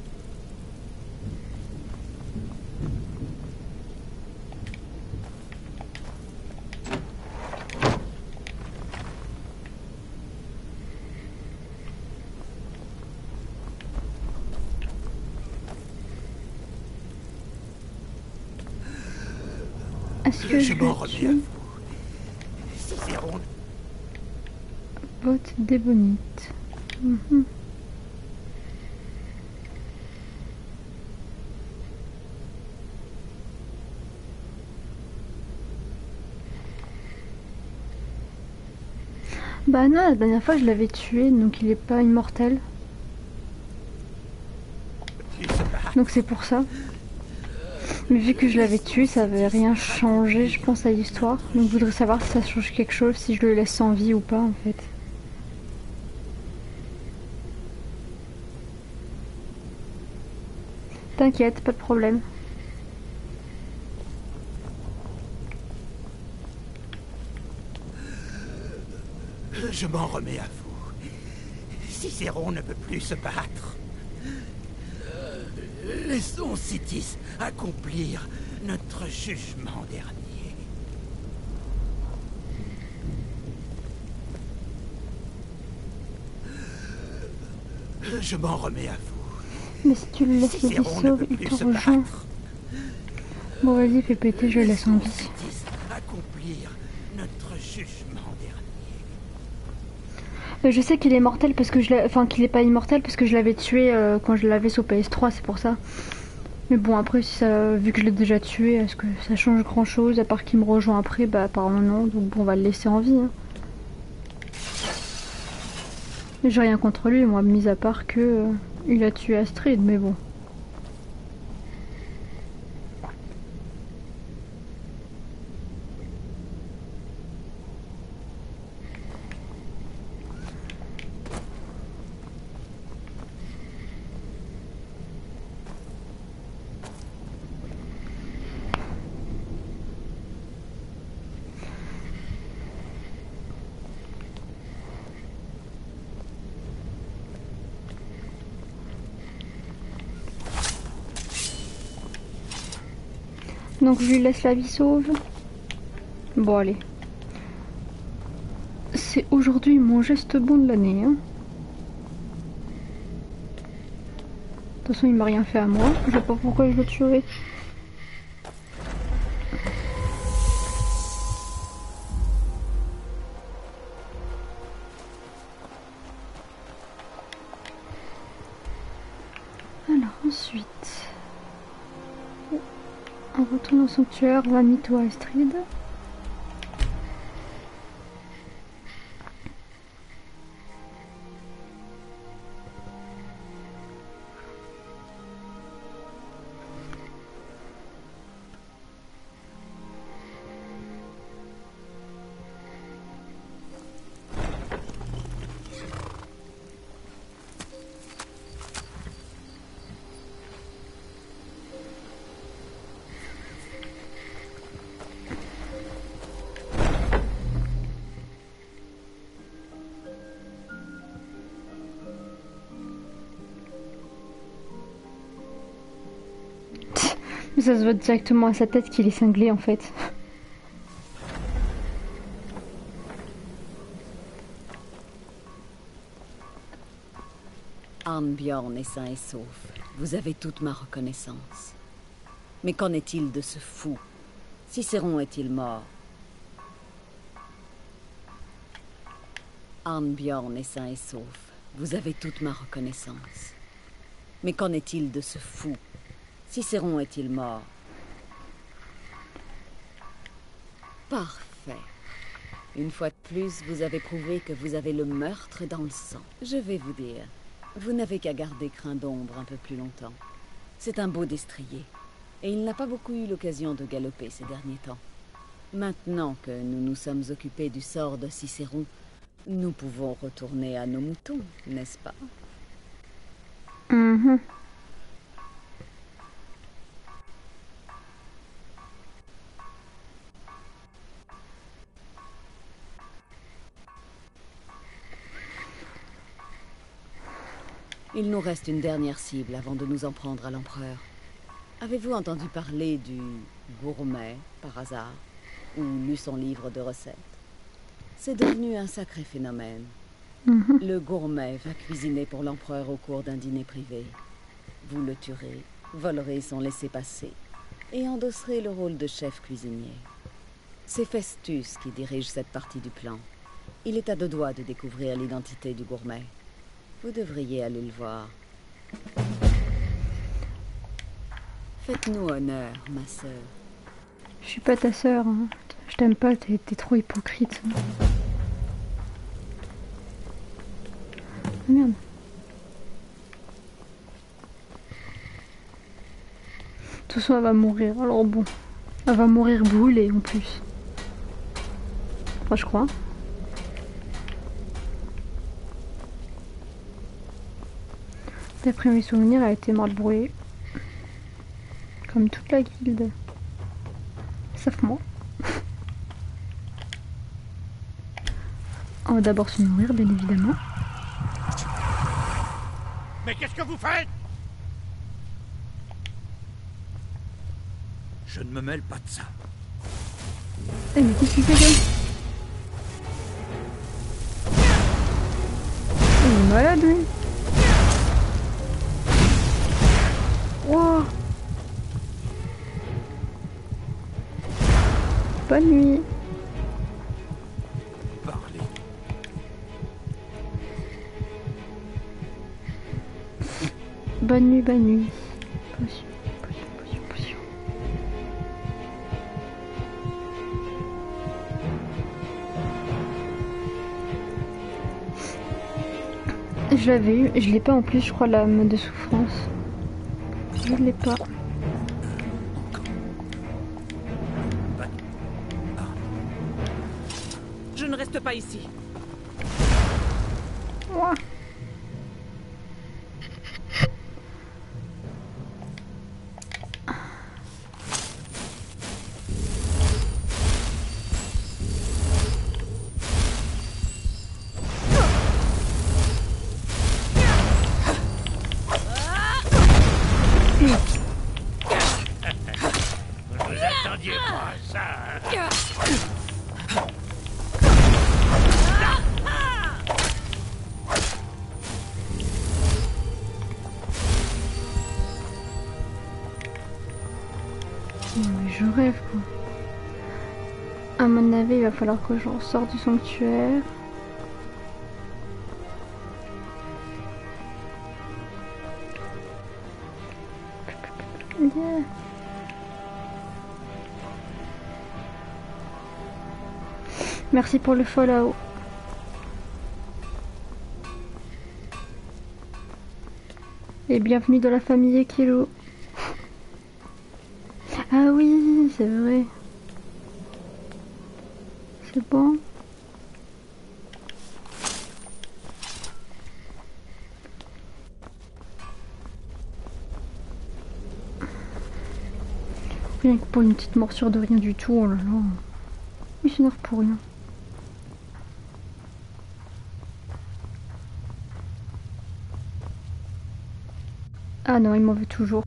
Est-ce que je le tue? Cicéron. Botte d'ébonite. Bah non, la dernière fois je l'avais tué, donc il est pas immortel. Donc c'est pour ça. Mais vu que je l'avais tué, ça avait rien changé, je pense, à l'histoire. Donc je voudrais savoir si ça change quelque chose, si je le laisse sans vie ou pas, en fait. T'inquiète, pas de problème. Je m'en remets à vous. Cicéron ne peut plus se battre. Laissons Citis accomplir notre jugement dernier. Je m'en remets à vous. Mais si tu le laisses le vie sauve, il te rejoint. Bon vas-y, fais péter, je le laisse en vie. Citis accomplir notre jugement dernier. Je sais qu'il est mortel parce que qu'il est pas immortel parce que je l'avais tué quand je l'avais sur PS3, c'est pour ça. Mais bon, après, si ça, vu que je l'ai déjà tué, est-ce que ça change grand chose à part qu'il me rejoint après? Bah apparemment non, donc bon, on va le laisser en vie. Hein. J'ai rien contre lui, moi, mis à part que il a tué Astrid, mais bon. Donc je lui laisse la vie sauve. Bon allez. C'est aujourd'hui mon geste bon de l'année. Hein. De toute façon il m'a rien fait à moi. Je sais pas pourquoi je le tuerais. Alors ensuite... On retourne au sanctuaire, on va mytho Astrid. Ça se voit directement à sa tête qu'il est cinglé en fait. Arnbjorn est sain et sauf. Vous avez toute ma reconnaissance. Mais qu'en est-il de ce fou? Cicéron est-il mort? Arnbjorn est sain et sauf. Vous avez toute ma reconnaissance. Mais qu'en est-il de ce fou? Cicéron est-il mort? Parfait. Une fois de plus, vous avez prouvé que vous avez le meurtre dans le sang. Je vais vous dire, vous n'avez qu'à garder Crin d'Ombre un peu plus longtemps. C'est un beau destrier, et il n'a pas beaucoup eu l'occasion de galoper ces derniers temps. Maintenant que nous nous sommes occupés du sort de Cicéron, nous pouvons retourner à nos moutons, n'est-ce pas? Il nous reste une dernière cible avant de nous en prendre à l'empereur. Avez-vous entendu parler du gourmet, par hasard, ou lu son livre de recettes? C'est devenu un sacré phénomène. Le gourmet va cuisiner pour l'empereur au cours d'un dîner privé. Vous le tuerez, volerez son laissez-passer, et endosserez le rôle de chef cuisinier. C'est Festus qui dirige cette partie du plan. Il est à deux doigts de découvrir l'identité du gourmet. Vous devriez aller le voir. Faites-nous honneur, ma sœur. Je suis pas ta sœur, hein. Je t'aime pas, t'es trop hypocrite. Ah merde. De toute façon, elle va mourir. Alors bon. Elle va mourir brûlée en plus. Enfin, je crois. D'après mes souvenirs, elle a été morte brûlée. Comme toute la guilde. Sauf moi. On va d'abord se nourrir, bien évidemment. Mais qu'est-ce que vous faites? Je ne me mêle pas de ça. Eh mais qu'est-ce qu'il fait là? Il est malade lui. Wow. Bonne nuit. Parlez. Bonne nuit, bonne nuit. Potion, potion, potion, potion. Je l'avais eu, je l'ai pas en plus, je crois, la mode de souffrance. Je l'ai pas. Je ne reste pas ici. Ouah. Vous attendiez pas à ça, hein? Mais je rêve quoi. À mon avis, il va falloir que je ressorte du sanctuaire. Yeah. Merci pour le follow. Et bienvenue dans la famille Ekilo. Ah oui, c'est vrai. C'est bon. Rien que pour une petite morsure de rien du tout, oh là là. Il s'énerve pour rien. Ah non, il m'en veut toujours.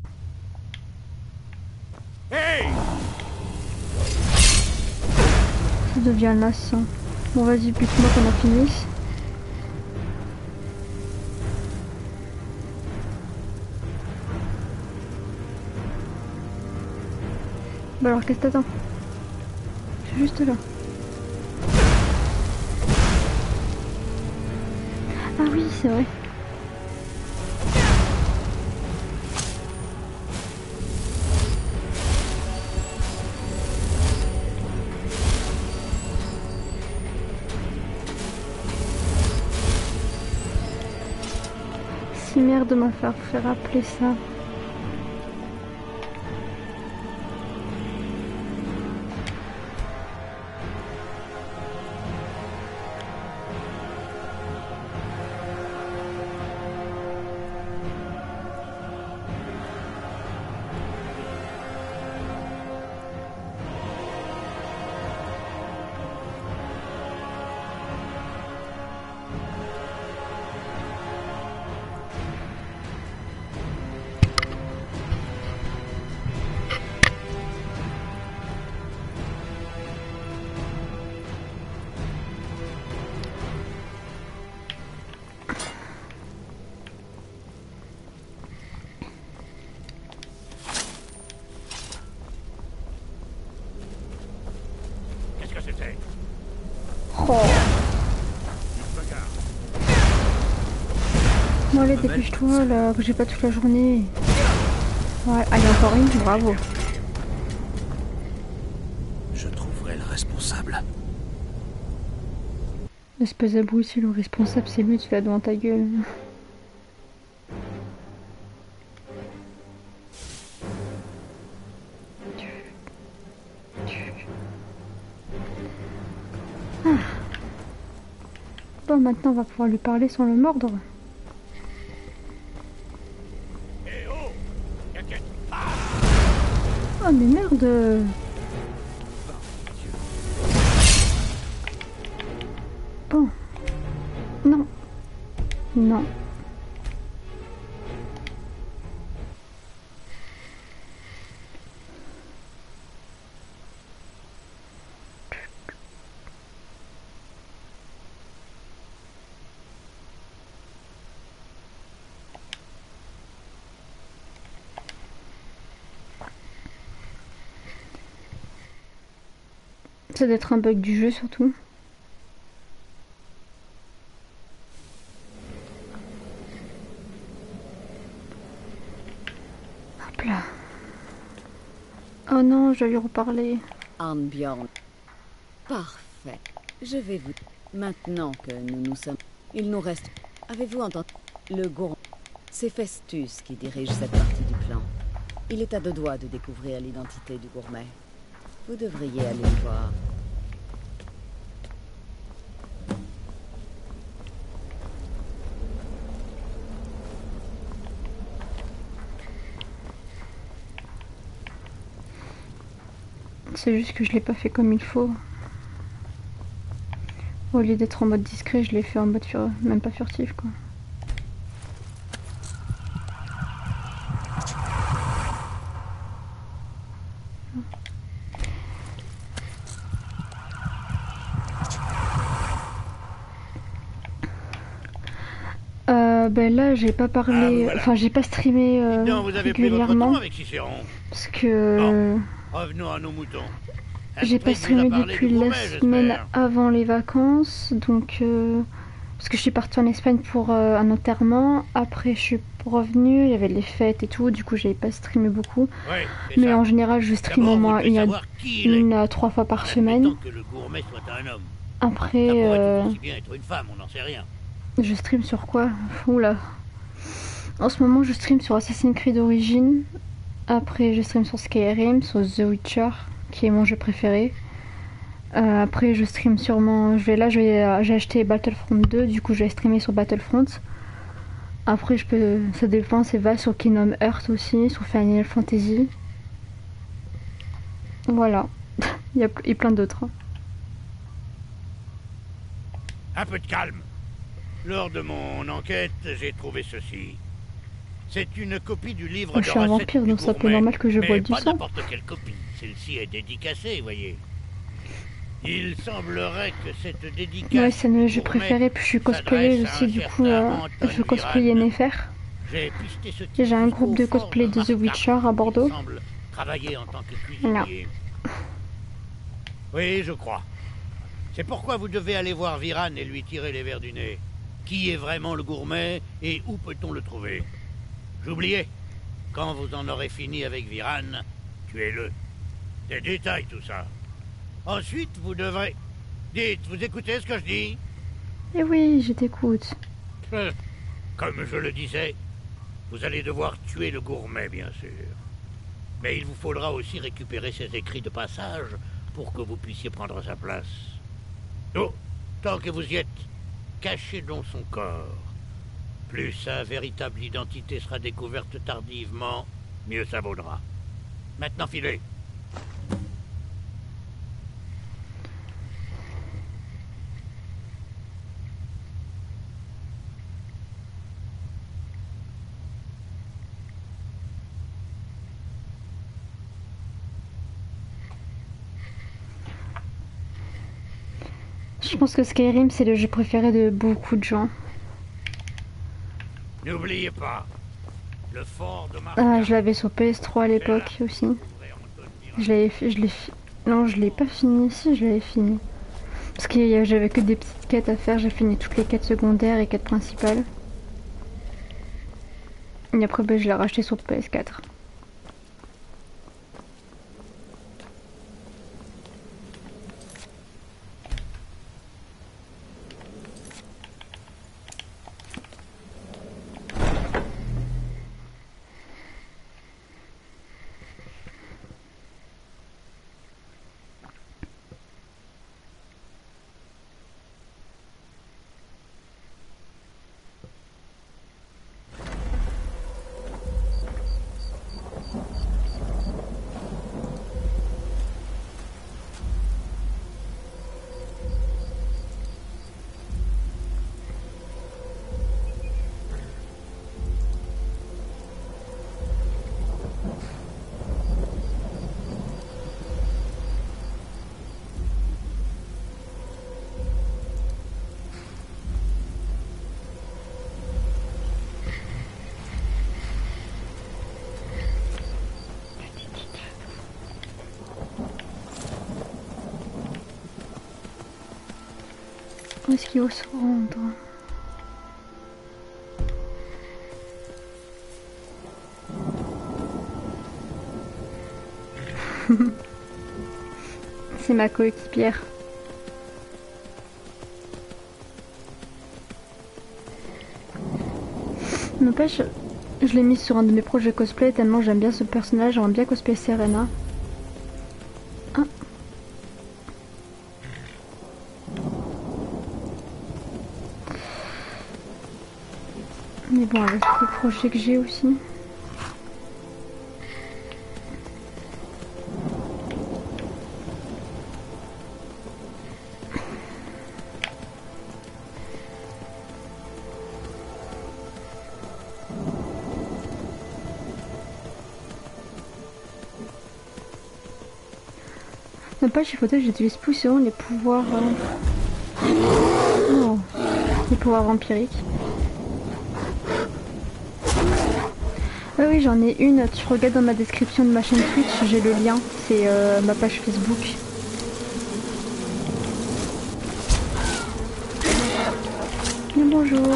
Hey! Ça devient lassant. Bon vas-y, bute-moi qu'on en finisse. Bah alors qu'est-ce que t'attends? Je suis juste là. Ah oui, c'est vrai. Si merde de me faire appeler ça. Qu'est-ce que c'était? Oh. Bon allez, dépêche-toi là, que j'ai pas toute la journée. Ouais, allez encore une, bravo. Je trouverai le responsable. Espèce d'abruti, le responsable, c'est lui, tu l'as devant ta gueule. Ah. Bon, maintenant on va pouvoir lui parler sans le mordre. Oh mais merde! Bon. Non. Non. Ça doit être un bug du jeu surtout. Hop là. Oh non, je dois lui reparler. Arnbjorn. Parfait. Je vais vous... Maintenant que nous sommes... Il nous reste... Avez-vous entendu? Le gourmand. C'est Festus qui dirige cette partie du plan. Il est à 2 doigts de découvrir l'identité du gourmet. Vous devriez aller le voir. C'est juste que je l'ai pas fait comme il faut. Au lieu d'être en mode discret, je l'ai fait en mode même pas furtif quoi. Ben là j'ai pas parlé, voilà. enfin j'ai pas streamé Non, vous avez pris votre régulièrement temps avec Cicéron. parce que Revenons à nos moutons. j'ai pas streamé depuis la semaine avant les vacances, donc parce que je suis partie en Espagne pour un enterrement. Après je suis revenue, il y avait les fêtes et tout, du coup j'avais pas streamé beaucoup. Ouais, mais en général je stream au moins une à 3 fois par semaine. Que le gourmet soit un homme. Après Ça pourrait tout aussi bien être une femme, on n'en sait rien. je stream sur quoi? Oula. En ce moment je stream sur Assassin's Creed Origins. Après je stream sur Skyrim, sur The Witcher, qui est mon jeu préféré. Après je stream sûrement... j'ai acheté Battlefront 2, du coup je vais streamer sur Battlefront. Après ça dépend, c'est vaste, sur Kingdom Hearts aussi, sur Final Fantasy. Voilà. il y a plein d'autres. Hein. Un peu de calme. Lors de mon enquête, j'ai trouvé ceci. C'est une copie du livre de je suis un recettes vampire, du donc c'est un peu gourmet, normal que je bois mais du pas sang. n'importe quelle copie. Celle-ci est dédicacée, voyez. Il semblerait que cette dédicace... Ouais, c'est le jeu gourmet préféré, puis je suis cosplayeuse s'adresse à aussi, du coup je cosplay Viran. Yennefer. J'ai pisté ce type J'ai un groupe de fort cosplay de The remarquable. Witcher à Bordeaux. Il semble travailler en tant que cuisinier. Oui, je crois. C'est pourquoi vous devez aller voir Viran et lui tirer les vers du nez. Qui est vraiment le gourmet et où peut-on le trouver? J'oubliais. Quand vous en aurez fini avec Viran, tuez-le. Des détails, tout ça. Ensuite, vous devrez... Dites, vous écoutez ce que je dis? Eh oui, je t'écoute. Comme je le disais, vous allez devoir tuer le gourmet, bien sûr. Mais il vous faudra aussi récupérer ses écrits de passage pour que vous puissiez prendre sa place. Oh, tant que vous y êtes, cachez donc son corps. Plus sa véritable identité sera découverte tardivement, mieux ça vaudra. Maintenant, filez. Je pense que Skyrim c'est le jeu préféré de beaucoup de gens. N'oubliez pas, le fort de Ah, je l'avais sur PS3 à l'époque aussi. Non, je l'ai pas fini. Si, je l'avais fini. Parce que j'avais que des petites quêtes à faire. J'ai fini toutes les quêtes secondaires et quêtes principales. Et après, je l'ai racheté sur PS4. est-ce qu'il va se rendre? C'est ma coéquipière. N'empêche, je l'ai mise sur un de mes projets cosplay tellement j'aime bien ce personnage, j'aimerais bien cosplay Serena. Ah. Mais bon, avec les projets que j'ai aussi. Pas chez photo, j'utilise plus souvent les pouvoirs oh, les pouvoirs vampiriques. Ah oui, j'en ai une, tu regardes dans ma description de ma chaîne Twitch, j'ai le lien, c'est ma page Facebook. Bien, bonjour.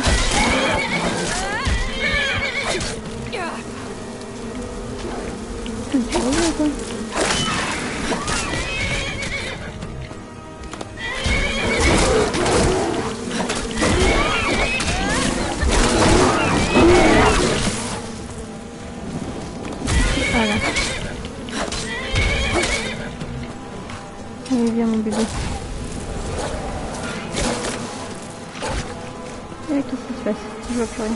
Allez, viens mon bébé. Et qu'est-ce qui se passe? Je vois plus rien.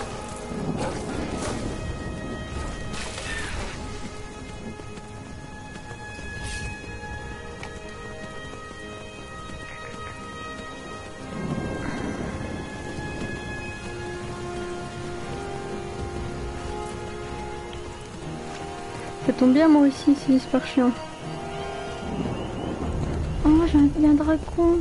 Ça tombe bien moi aussi, c'est super chiant. Oh, j'ai un dragon.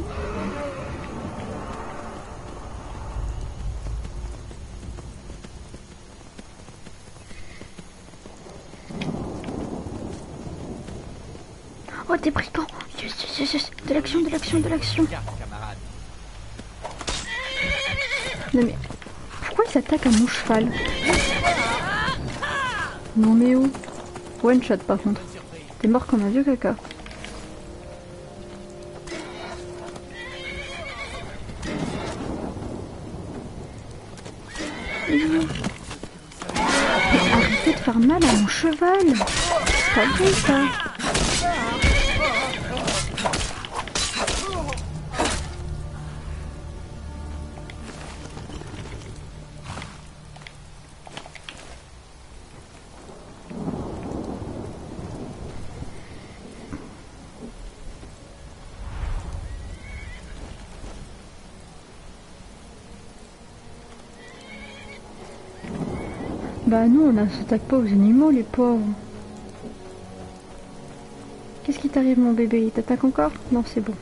Oh, des brigands. Yes, yes, yes, yes. De l'action, de l'action, de l'action. Non mais... Pourquoi il s'attaque à mon cheval? Non mais où? One shot par contre. T'es mort comme un vieux caca. Arrêtez de faire mal à mon cheval. C'est pas bon ça. Bah non, on ne s'attaque pas aux animaux, les pauvres. Qu'est-ce qui t'arrive, mon bébé? Il t'attaque encore? Non, c'est bon.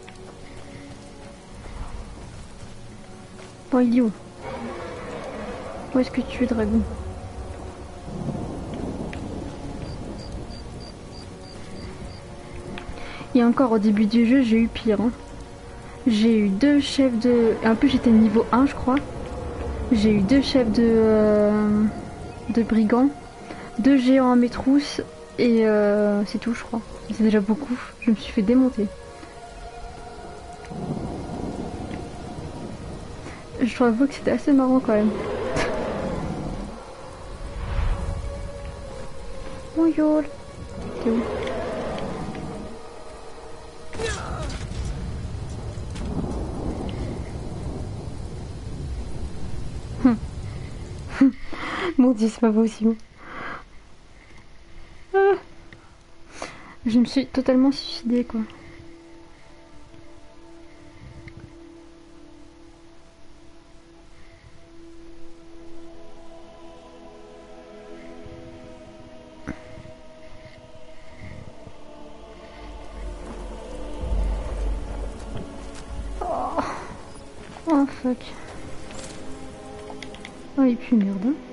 Bon, il est où? Où est-ce que tu es, dragon? Et encore, au début du jeu, j'ai eu pire. Hein. J'ai eu 2 chefs de... En plus, j'étais niveau 1, je crois. J'ai eu 2 chefs de brigands, 2 géants à mes trousses et c'est tout je crois. C'est déjà beaucoup, je me suis fait démonter. Je dois avouer que c'était assez marrant quand même. Bonjour. T'es où? Mon Dieu, c'est pas possible. Ah. Je me suis totalement suicidée, quoi. Oh fuck. Oh, il pue merde. Hein.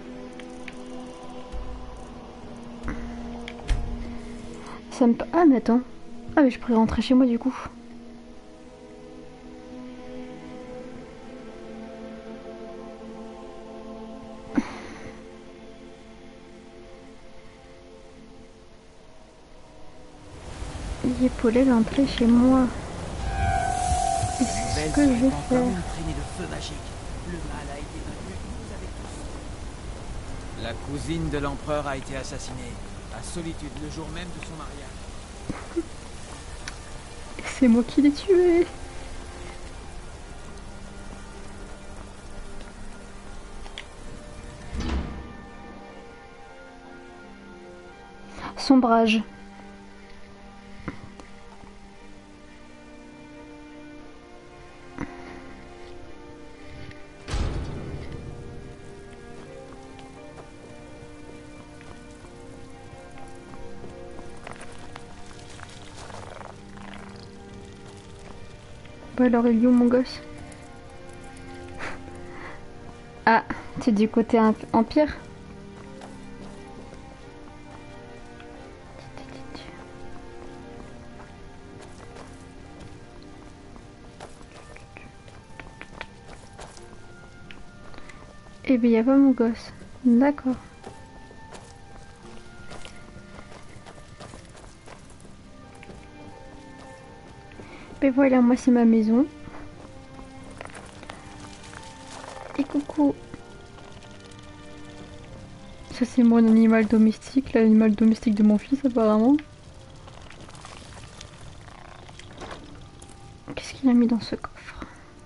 Ça me... Ah mais attends. Ah mais je pourrais rentrer chez moi du coup. Veuillez Paulet l'entrée chez moi. Qu'est-ce que je vais faire? Une traînée de feu magique. Le mal a été vaincu, vous avez tous. La cousine de l'empereur a été assassinée. À Solitude, le jour même de son mariage. C'est moi qui l'ai tué. Sombrage. Bah alors il est où mon gosse? Ah, c'est du côté empire. Eh bien, il n'y a pas mon gosse. D'accord. Et voilà, moi c'est ma maison. Et coucou. Ça c'est mon animal domestique, l'animal domestique de mon fils apparemment. Qu'est-ce qu'il a mis dans ce coffre?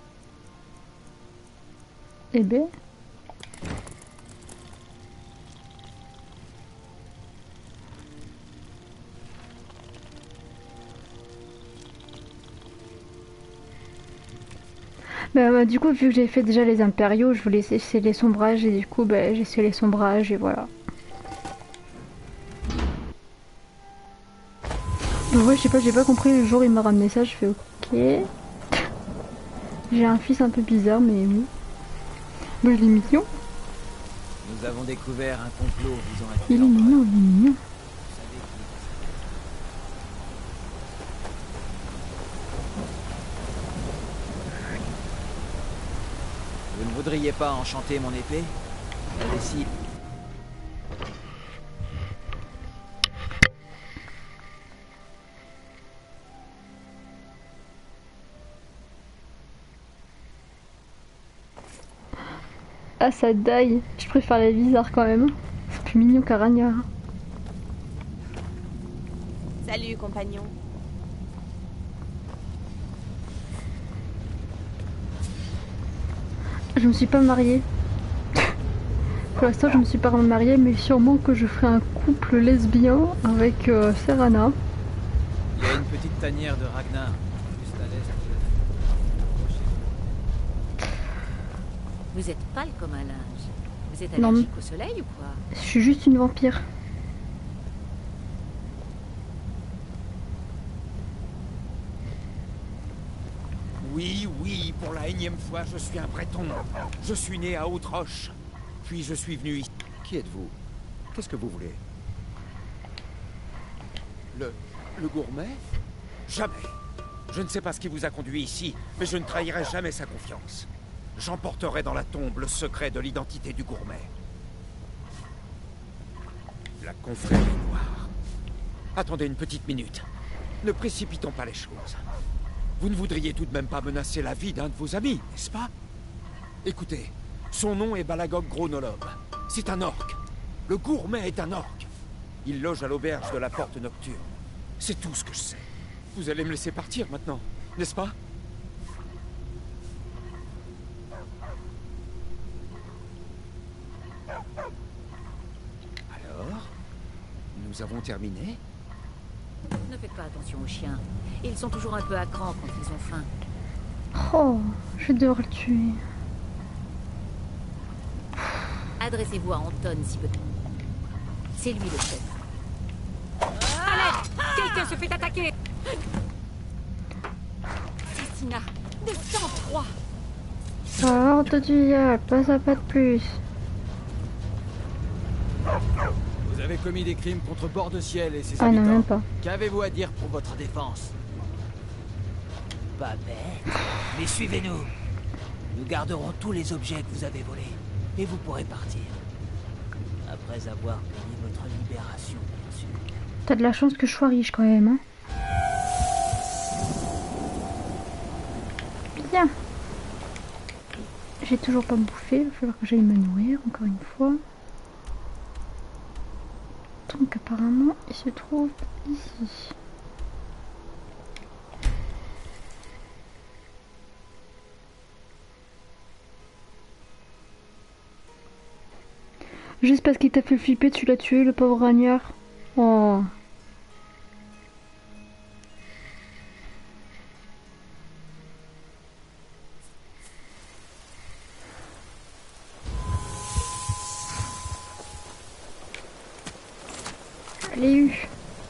Eh ben... Bah, du coup, vu que j'ai fait déjà les impériaux, je voulais essayer les sombrages et du coup, bah, j'ai essayé les sombrages et voilà. Donc ouais, je sais pas, j'ai pas compris le jour où il m'a ramené ça, je fais ok. J'ai un fils un peu bizarre, mais oui. Bah, il est mignon. Nous avons découvert un complot visant à... Il est mignon, il est mignon. Vous ne voudriez pas enchanter mon épée? Allez-y. Ah, ça daille. Je préfère les bizarres quand même. C'est plus mignon qu'Arania. Salut, compagnon. Je me suis pas mariée. Pour l'instant, je me suis pas mariée, mais sûrement que je ferai un couple lesbien avec Serana. Il y a une petite tanière de Ragnar, juste à l'est. Vous êtes pâle comme un linge. Vous êtes Non. allergique au soleil ou quoi? Je suis juste une vampire. Oui, oui, pour la énième fois, je suis un breton. Je suis né à Haute-Roche. Puis je suis venu ici. Qui êtes-vous? Qu'est-ce que vous voulez? Le gourmet? Jamais. Je ne sais pas ce qui vous a conduit ici, mais je ne trahirai jamais sa confiance. J'emporterai dans la tombe le secret de l'identité du gourmet. La confrérie noire. Attendez une petite minute. Ne précipitons pas les choses. Vous ne voudriez tout de même pas menacer la vie d'un de vos amis, n'est-ce pas? Écoutez, son nom est Balagog Gronolob. C'est un orc. Le gourmet est un orc. Il loge à l'auberge de la Porte Nocturne. C'est tout ce que je sais. Vous allez me laisser partir maintenant, n'est-ce pas? Alors, nous avons terminé? Ne faites pas attention aux chiens. Ils sont toujours un peu à cran quand ils ont faim. Oh, je vais devoir le tuer. Adressez-vous à Anton si peut-être. C'est lui le chef. À l'aide! Quelqu'un se fait attaquer! Cécina, de sang-froid. Alors, toi tu y as, pas ça, pas de plus. Vous avez commis des crimes contre Bord-de-Ciel et ses Ah non, habitants. même pas. Qu'avez-vous à dire pour votre défense? Pas bête. Mais suivez-nous. Nous garderons tous les objets que vous avez volés. Et vous pourrez partir. Après avoir payé votre libération, bien sûr. T'as de la chance que je sois riche quand même, hein. Bien. J'ai toujours pas bouffé, il va falloir que j'aille me nourrir encore une fois. Donc apparemment il se trouve ici. Juste parce qu'il t'a fait flipper, tu l'as tué, le pauvre ragnard. Oh. Je l'ai eu.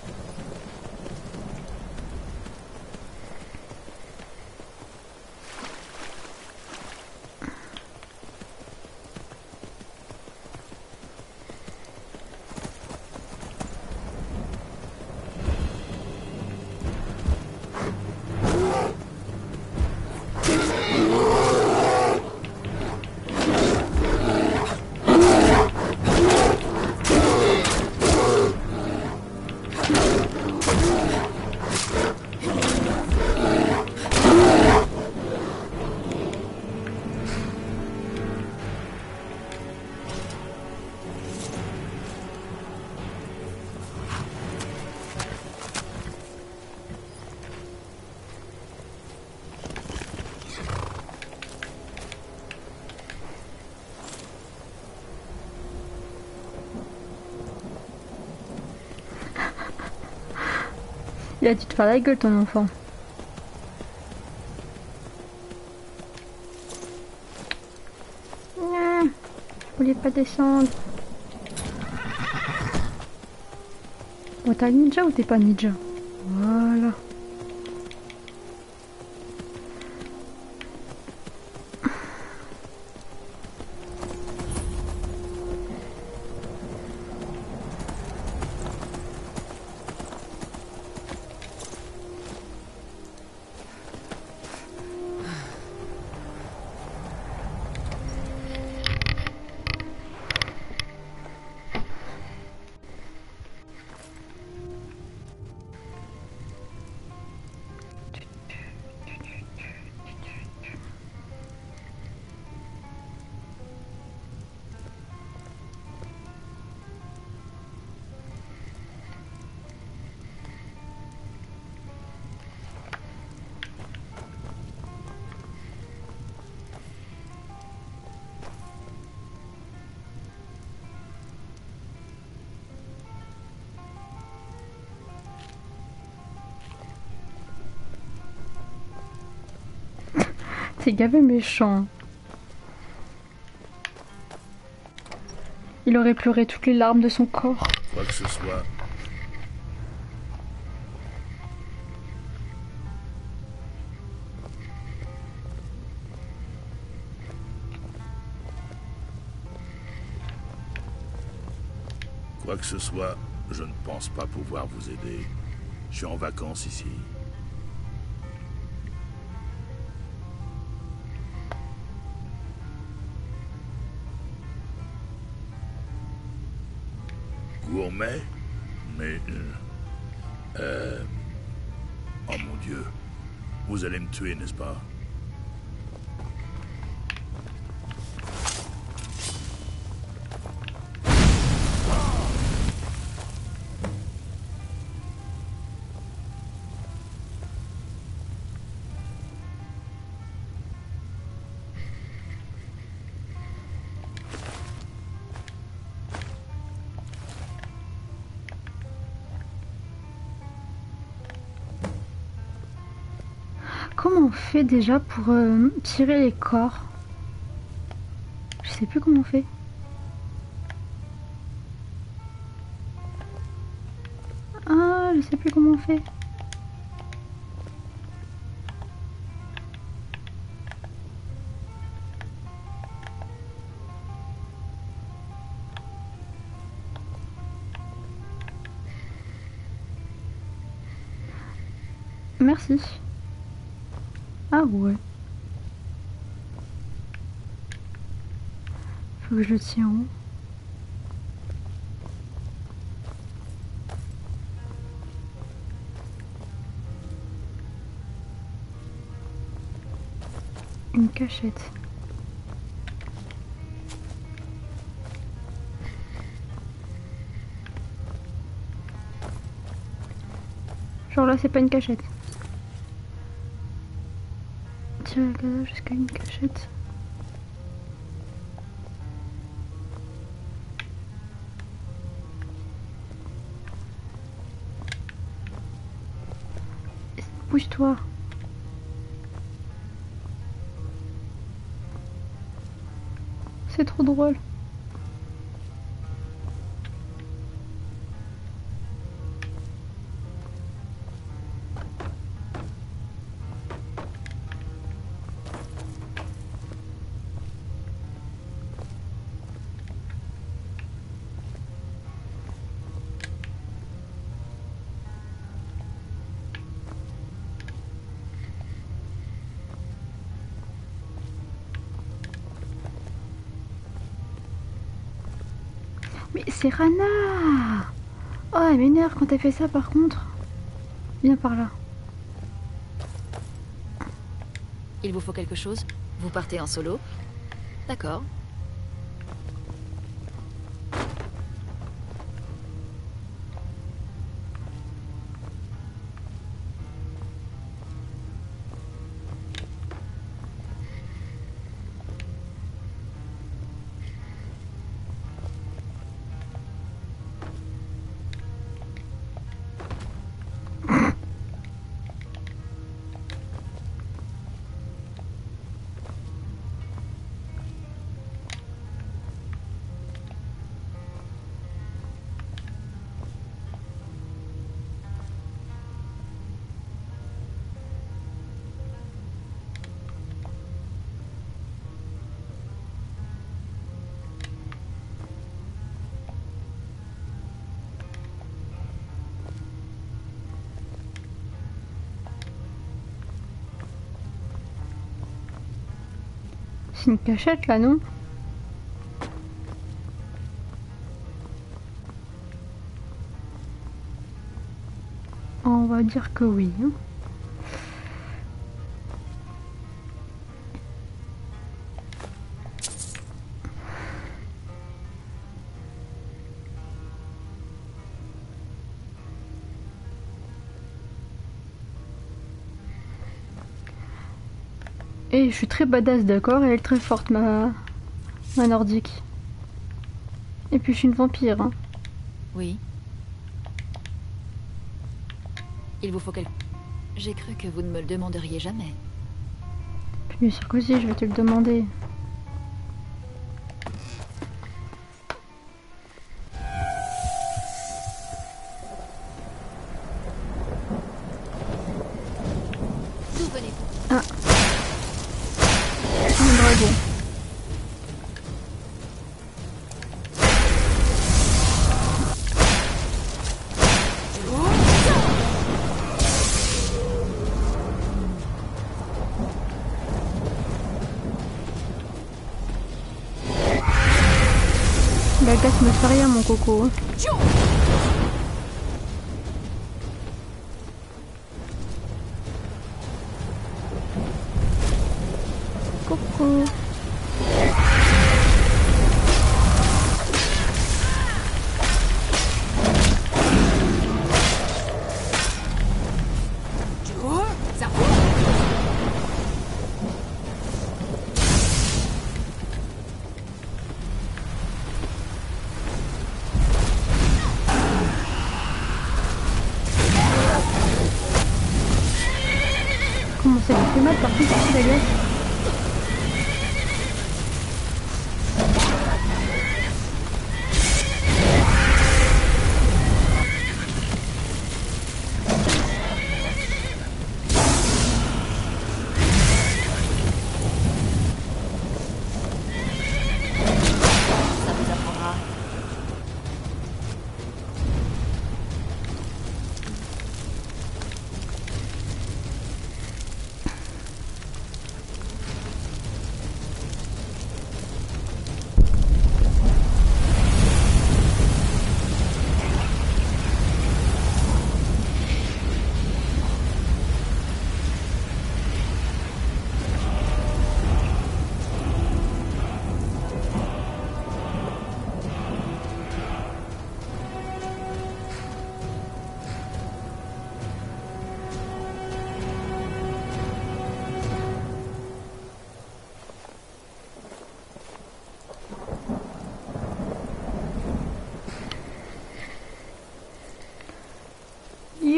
Il a dû te faire la gueule ton enfant. Non, je voulais pas descendre. Bon, t'es un ninja ou t'es pas ninja? Voilà. C'est gavé méchant. Il aurait pleuré toutes les larmes de son corps. Quoi que ce soit. Quoi que ce soit, je ne pense pas pouvoir vous aider. Je suis en vacances ici. Gourmet, mais... Oh mon Dieu. Vous allez me tuer, n'est-ce pas? Comment on fait déjà pour tirer les corps? Je sais plus comment on fait. Ah, je sais plus comment on fait. Merci. Ah ouais. Faut que je le tienne en haut. Une cachette. Genre là c'est pas une cachette. Tirer le cadavre jusqu'à une cachette. Bouge-toi. C'est trop drôle. Mais c'est Rana! Oh, elle m'énerve quand elle fait ça par contre. Viens par là. Il vous faut quelque chose? Vous partez en solo? D'accord. C'est une cachette là, non? On va dire que oui. Hein. Et je suis très badass, d'accord, elle est très forte, ma nordique. Et puis je suis une vampire. Hein. Oui. Il vous faut quelque... J'ai cru que vous ne me le demanderiez jamais. Bien sûr que si, je vais te le demander. D'où venez-vous? Ah. Un dragon. La glace me fait rien, mon coco. Coco. Comment ça lui fait mal par contre sur la glace? Ça vous apprendra.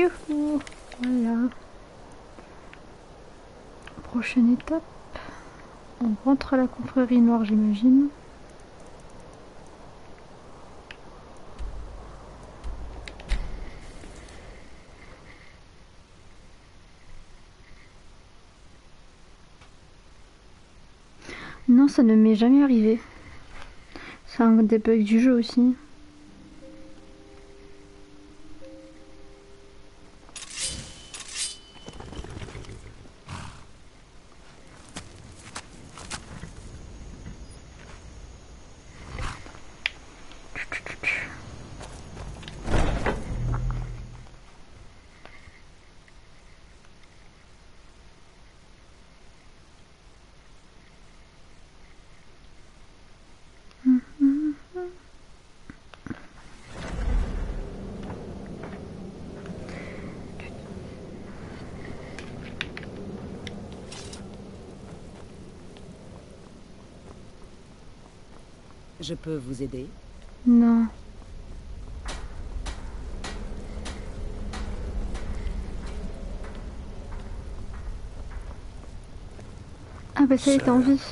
Youhou. Voilà. Prochaine étape. On rentre à la confrérie noire, j'imagine. Non, ça ne m'est jamais arrivé. C'est un des bugs du jeu aussi. Je peux vous aider? Non. Ah bah ça y est, t'es en vie.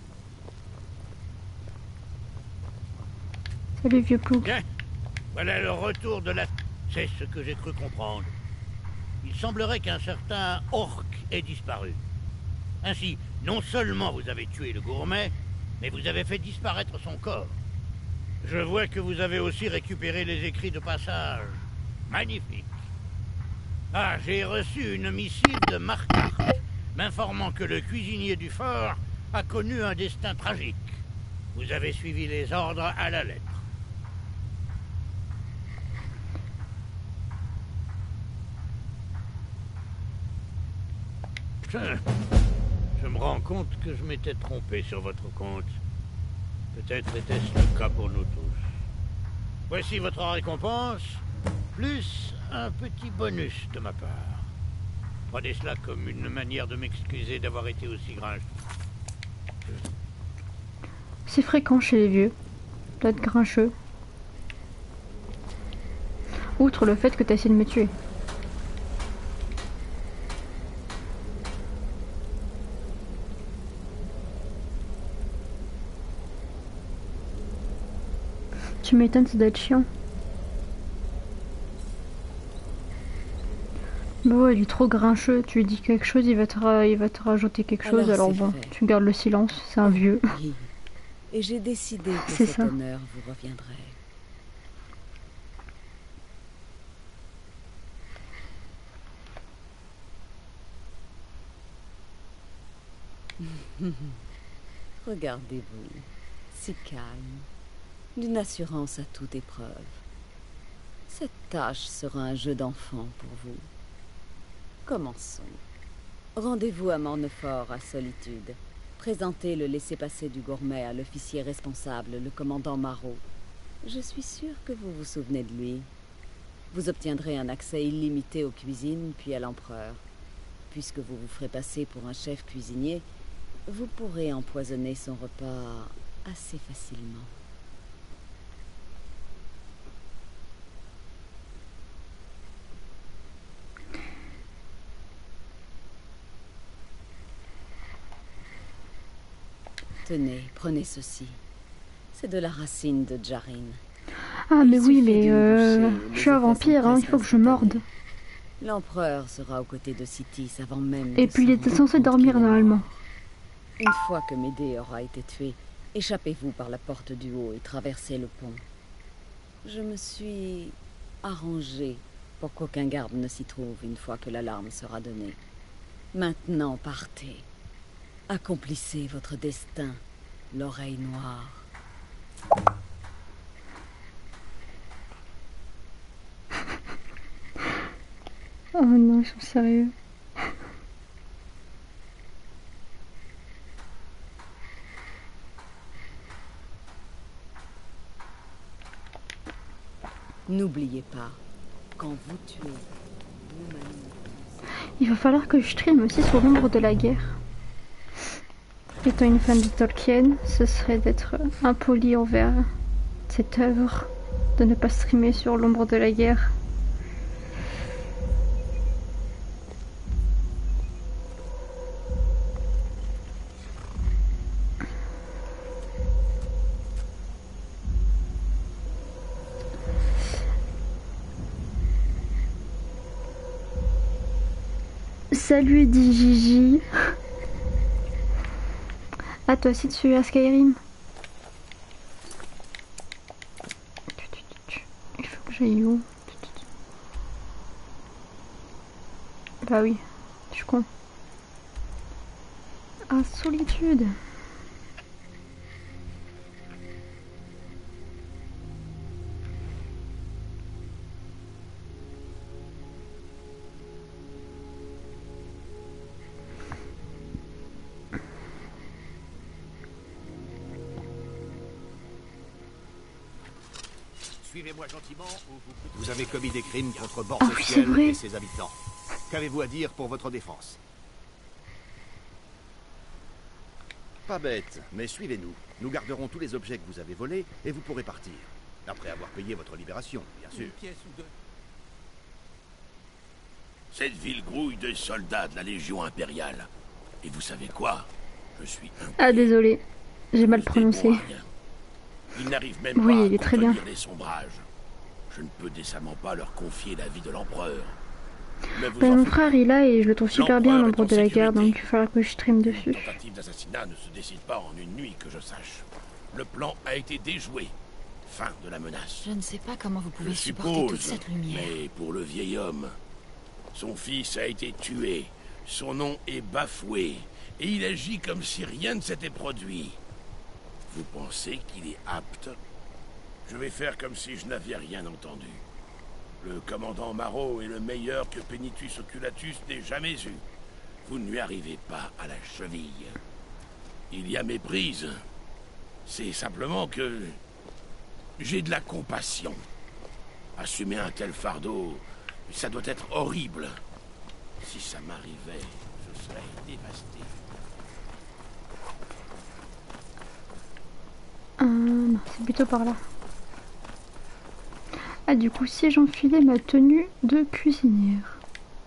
Salut vieux Ploug. Bien, voilà le retour de la... C'est ce que j'ai cru comprendre. Il semblerait qu'un certain orc ait disparu. Ainsi, non seulement vous avez tué le gourmet, mais vous avez fait disparaître son corps. Je vois que vous avez aussi récupéré les écrits de passage. Magnifique. Ah, j'ai reçu une missive de Marquardt, m'informant que le cuisinier du fort a connu un destin tragique. Vous avez suivi les ordres à la lettre. Je me rends compte que je m'étais trompé sur votre compte. Peut-être était-ce le cas pour nous tous. Voici votre récompense, plus un petit bonus de ma part. Prenez cela comme une manière de m'excuser d'avoir été aussi grincheux. C'est fréquent chez les vieux, d'être grincheux. Outre le fait que t'as essayé de me tuer. Tu m'étonnes, ça doit être chiant. Bah ouais, il est trop grincheux. Tu lui dis quelque chose, il va te rajouter quelque chose. Alors bon, tu gardes le silence. C'est un vieux. Oui. Et j'ai décidé que C'est cet ça. honneur vous reviendrait. Regardez-vous, si calme, d'une assurance à toute épreuve. Cette tâche sera un jeu d'enfant pour vous. Commençons. Rendez-vous à Mornefort, à Solitude. Présentez le laissez-passer du gourmet à l'officier responsable, le commandant Marot. Je suis sûre que vous vous souvenez de lui. Vous obtiendrez un accès illimité aux cuisines, puis à l'empereur. Puisque vous vous ferez passer pour un chef cuisinier, vous pourrez empoisonner son repas assez facilement. Tenez, prenez ceci. C'est de la racine de Jarine. Ah mais oui, mais je suis un vampire, hein, il faut que je morde. L'empereur sera aux côtés de Citis avant même... Et puis il était censé dormir normalement. Une fois que Médée aura été tuée, échappez-vous par la porte du haut et traversez le pont. Je me suis arrangée pour qu'aucun garde ne s'y trouve une fois que l'alarme sera donnée. Maintenant, partez. Accomplissez votre destin, l'oreille noire. Oh non, ils sont sérieux. N'oubliez pas, quand vous tuez, vous manipulez. Il va falloir que je stream aussi sur l'ombre de la guerre. Étant une fan de Tolkien, ce serait d'être impoli envers cette œuvre, de ne pas streamer sur l'ombre de la guerre. Salut Digigi. Ah, toi aussi tu es à Skyrim? Il faut que j'aille où? Bah oui, je suis con. Ah, solitude. Suivez-moi gentiment ou vous avez commis des crimes contre Ah oui, c'est Bord-de-Ciel vrai. et ses habitants. Qu'avez-vous à dire pour votre défense? Pas bête, mais suivez-nous. Nous garderons tous les objets que vous avez volés et vous pourrez partir. Après avoir payé votre libération, bien sûr. Cette ville grouille de soldats de la Légion impériale. Et vous savez quoi? Je suis Ah, désolé, j'ai mal prononcé. Ils n'arrivent même Oui, pas il est à très bien. contenir les sombrages. Je ne peux décemment pas leur confier la vie de l'empereur. Mais vous Bah, en mon faites frère il a et je le trouve super bien L'empereur l'ombre est en de la guerre, sécurité. donc il va falloir que je stream dessus. Une tentative d'assassinat ne se décide pas en une nuit, que je sache. Le plan a été déjoué. Fin de la menace. Je ne sais pas comment vous pouvez Je supporter toute suppose, cette lumière. mais pour le vieil homme, son fils a été tué, son nom est bafoué, et il agit comme si rien ne s'était produit. Vous pensez qu'il est apte? Je vais faire comme si je n'avais rien entendu. Le commandant Marot est le meilleur que Penitus Oculatus n'ait jamais eu. Vous ne lui arrivez pas à la cheville. Il y a méprise. C'est simplement que... j'ai de la compassion. Assumer un tel fardeau, ça doit être horrible. Si ça m'arrivait, je serais dévasté. Non, c'est plutôt par là. Ah, du coup, si j'enfilais ma tenue de cuisinière.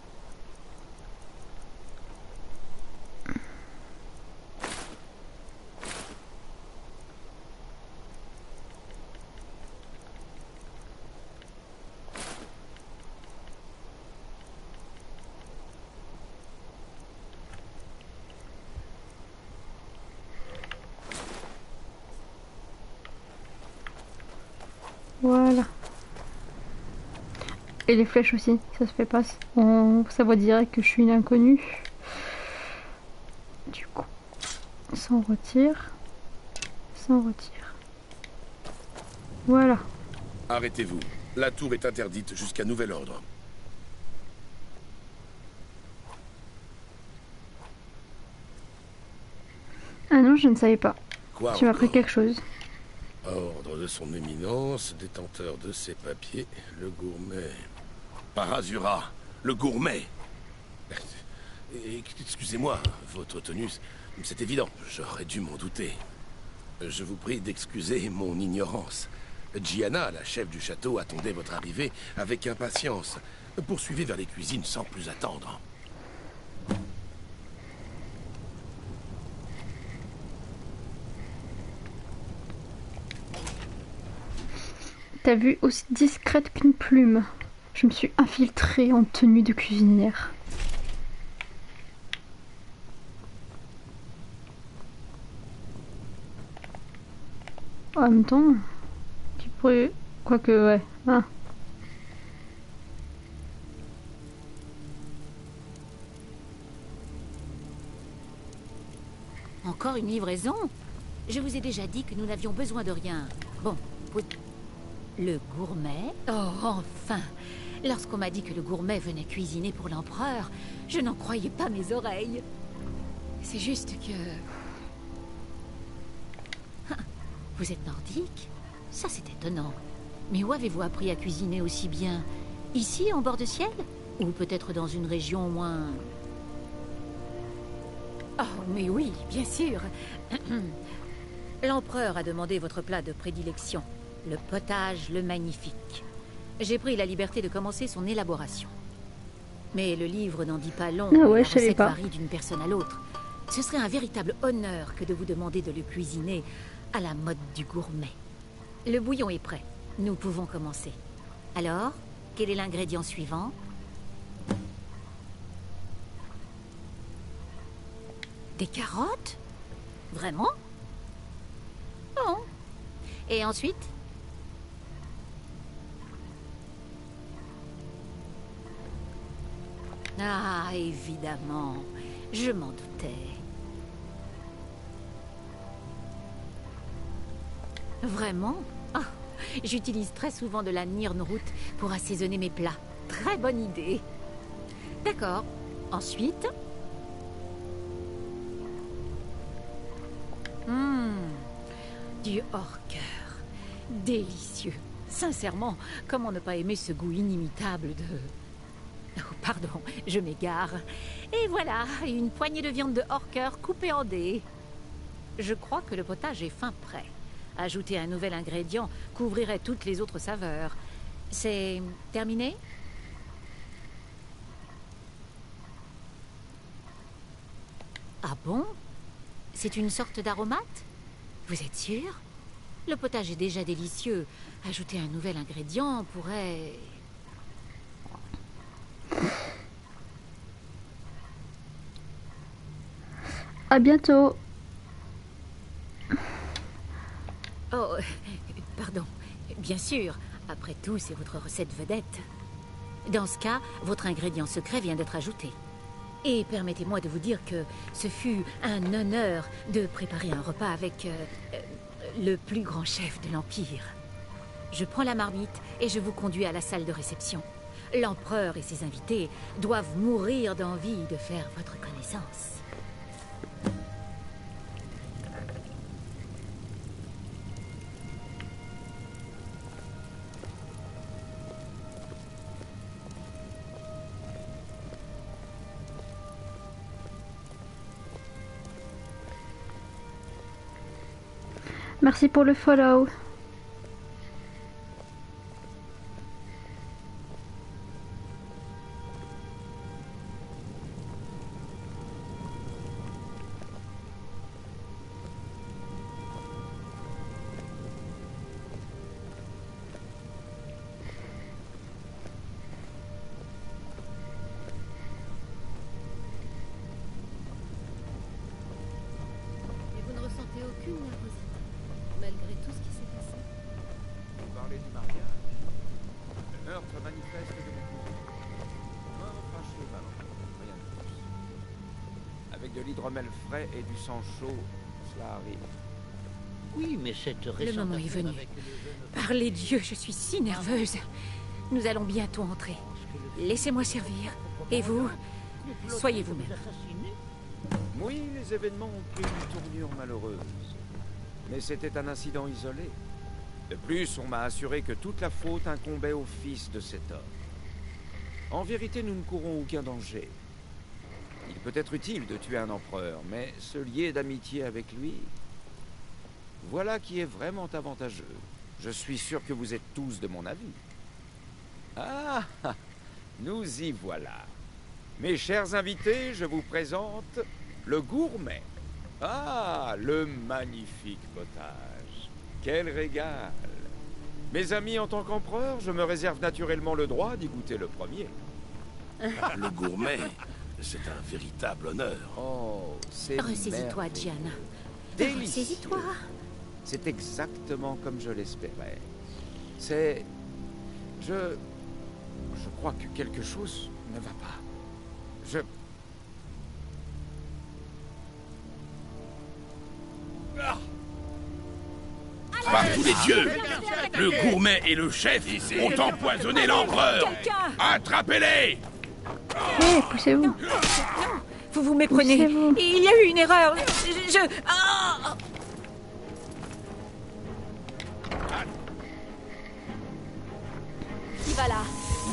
Voilà. Et les flèches aussi, ça se fait pas. Ça voit direct que je suis une inconnue. Du coup, ça on retire. Ça on retire. Voilà. Arrêtez-vous. La tour est interdite jusqu'à nouvel ordre. Ah non, je ne savais pas. Quoi Tu m'as appris encore? quelque chose. Ordre de son éminence, détenteur de ces papiers, le gourmet. Parazura, le gourmet. Excusez-moi, votre tenue, c'est évident, j'aurais dû m'en douter. Je vous prie d'excuser mon ignorance. Gianna, la chef du château, attendait votre arrivée avec impatience. Poursuivez vers les cuisines sans plus attendre. T'as vu, aussi discrète qu'une plume. Je me suis infiltrée en tenue de cuisinière. En même temps, tu pourrais... Quoique, ouais. Hein. Encore une livraison? Je vous ai déjà dit que nous n'avions besoin de rien. Bon, le gourmet? Oh, enfin! Lorsqu'on m'a dit que le gourmet venait cuisiner pour l'empereur, je n'en croyais pas mes oreilles. C'est juste que... Vous êtes nordique? Ça, c'est étonnant. Mais où avez-vous appris à cuisiner aussi bien? Ici, en Bord-de-Ciel? Ou peut-être dans une région moins... Oh, mais oui, bien sûr. L'empereur a demandé votre plat de prédilection, le potage le magnifique. J'ai pris la liberté de commencer son élaboration. Mais le livre n'en dit pas long, Ah ouais, et je la savais recette pas. varie d'une personne à l'autre. Ce serait un véritable honneur que de vous demander de le cuisiner à la mode du gourmet. Le bouillon est prêt, nous pouvons commencer. Alors, quel est l'ingrédient suivant? Des carottes? Vraiment? Bon. Et ensuite? Ah, évidemment. Je m'en doutais. Vraiment? Oh, j'utilise très souvent de la Nirnroot pour assaisonner mes plats. Très bonne idée. D'accord. Ensuite... du hors-cœur. Délicieux. Sincèrement, comment ne pas aimer ce goût inimitable de... Oh, pardon, je m'égare. Et voilà, une poignée de viande de hors-cœur coupée en dés. Je crois que le potage est fin prêt. Ajouter un nouvel ingrédient couvrirait toutes les autres saveurs. C'est terminé? Ah bon? C'est une sorte d'aromate? Vous êtes sûr? Le potage est déjà délicieux. Ajouter un nouvel ingrédient pourrait... À bientôt. Oh, pardon. Bien sûr. Après tout, c'est votre recette vedette. Dans ce cas, votre ingrédient secret vient d'être ajouté. Et permettez-moi de vous dire que ce fut un honneur de préparer un repas avec le plus grand chef de l'Empire. Je prends la marmite et je vous conduis à la salle de réception. L'empereur et ses invités doivent mourir d'envie de faire votre connaissance. Merci pour le follow. Et vous ne ressentez aucune nervosité, malgré tout ce qui s'est passé? Vous parlez du mariage? Le meurtre manifeste de mon cousin. Mort fâché, malheureusement, rien de plus. Avec de l'hydromel frais et du sang chaud, cela arrive. Oui, mais cette Le récente moment est affaire venu. avec les jeunes- Par les dieux, je suis si nerveuse. Nous allons bientôt entrer. Laissez-moi servir. Et vous, soyez vous-même. Oui, les événements ont pris une tournure malheureuse. Mais c'était un incident isolé. De plus, on m'a assuré que toute la faute incombait au fils de cet homme. En vérité, nous ne courons aucun danger. Il peut être utile de tuer un empereur, mais se lier d'amitié avec lui... Voilà qui est vraiment avantageux. Je suis sûr que vous êtes tous de mon avis. Ah, nous y voilà. Mes chers invités, je vous présente le gourmet. Ah, le magnifique potage. Quel régal. Mes amis, en tant qu'empereur, je me réserve naturellement le droit d'y goûter le premier. Le gourmet, c'est un véritable honneur. Oh, c'est Ressaisis-toi, merveilleux. Gianna. Délicieux. Ressaisis-toi. C'est exactement comme je l'espérais. C'est... Je crois que quelque chose ne va pas. Je... Par tous les dieux, le gourmet et le chef ont empoisonné l'empereur. Attrapez-les! Hé, poussez-vous. Vous vous méprenez. Poussez-vous. Il y a eu une erreur. Ah Qui va là?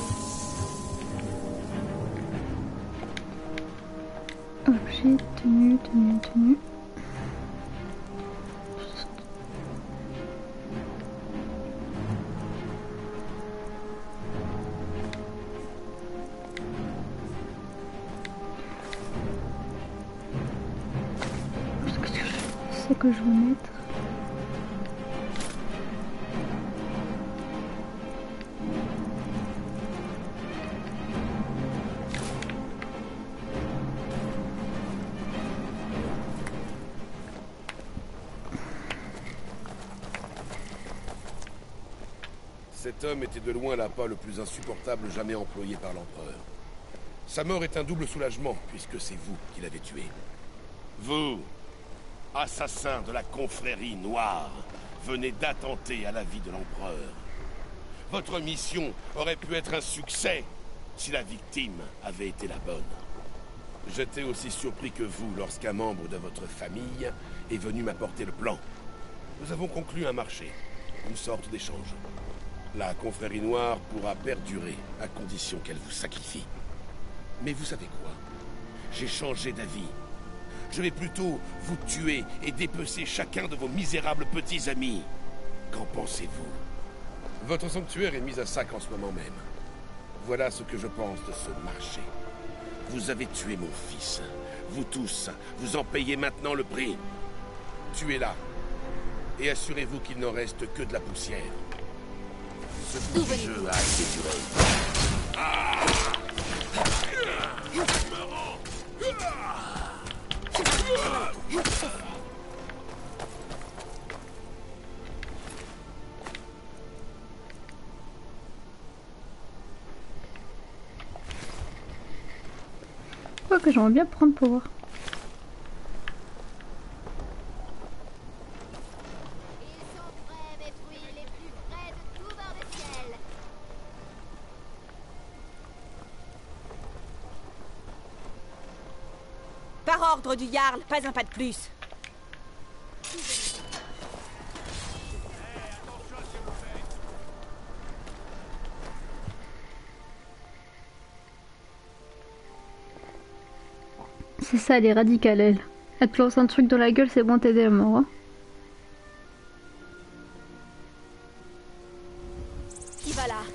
Objet, tenue, tenue, tenue. C'est que je veux mettre. Cet homme était de loin l'appât le plus insupportable jamais employé par l'Empereur. Sa mort est un double soulagement, puisque c'est vous qui l'avez tué. Vous, assassin de la confrérie noire, venez d'attenter à la vie de l'Empereur. Votre mission aurait pu être un succès si la victime avait été la bonne. J'étais aussi surpris que vous lorsqu'un membre de votre famille est venu m'apporter le plan. Nous avons conclu un marché, une sorte d'échange. La confrérie noire pourra perdurer à condition qu'elle vous sacrifie. Mais vous savez quoi? J'ai changé d'avis. Je vais plutôt vous tuer et dépecer chacun de vos misérables petits amis. Qu'en pensez-vous? Votre sanctuaire est mis à sac en ce moment même. Voilà ce que je pense de ce marché. Vous avez tué mon fils. Vous tous, vous en payez maintenant le prix. Tuez-la. Et assurez-vous qu'il n'en reste que de la poussière. Ce petit jeu a assez duré. Quoi que j'aimerais bien prendre pour voir. Par ordre du Jarl, pas un pas de plus. C'est ça, elle est radicale, elle. Elle te lance un truc dans la gueule, c'est bon, t'aider à mort. Hein. Qui va là?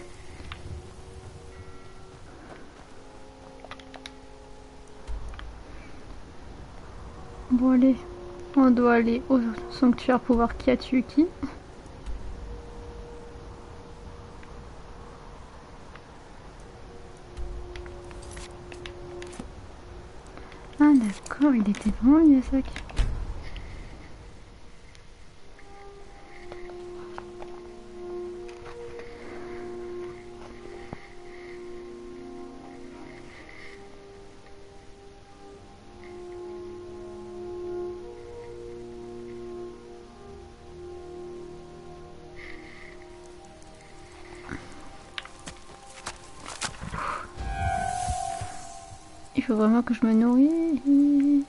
Bon, allez. On doit aller au sanctuaire pour voir qui a tué qui. Ah d'accord, il était vraiment Miyazaki. Il faut vraiment que je me nourrisse.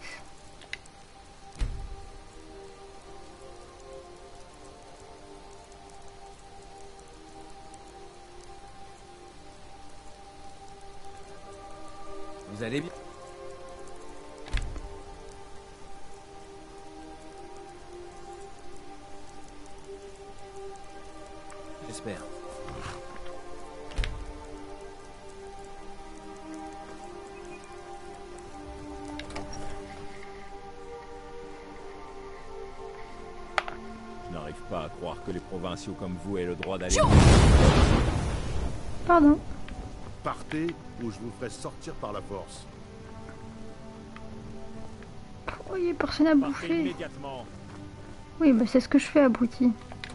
Vous allez bien? J'espère. Je n'arrive pas à croire que les provinciaux comme vous aient le droit d'aller... Pardon. Partez ou je vous ferai sortir par la force. Oh, il y a personne à Partez bouffer. immédiatement. Oui, bah c'est ce que je fais, abruti.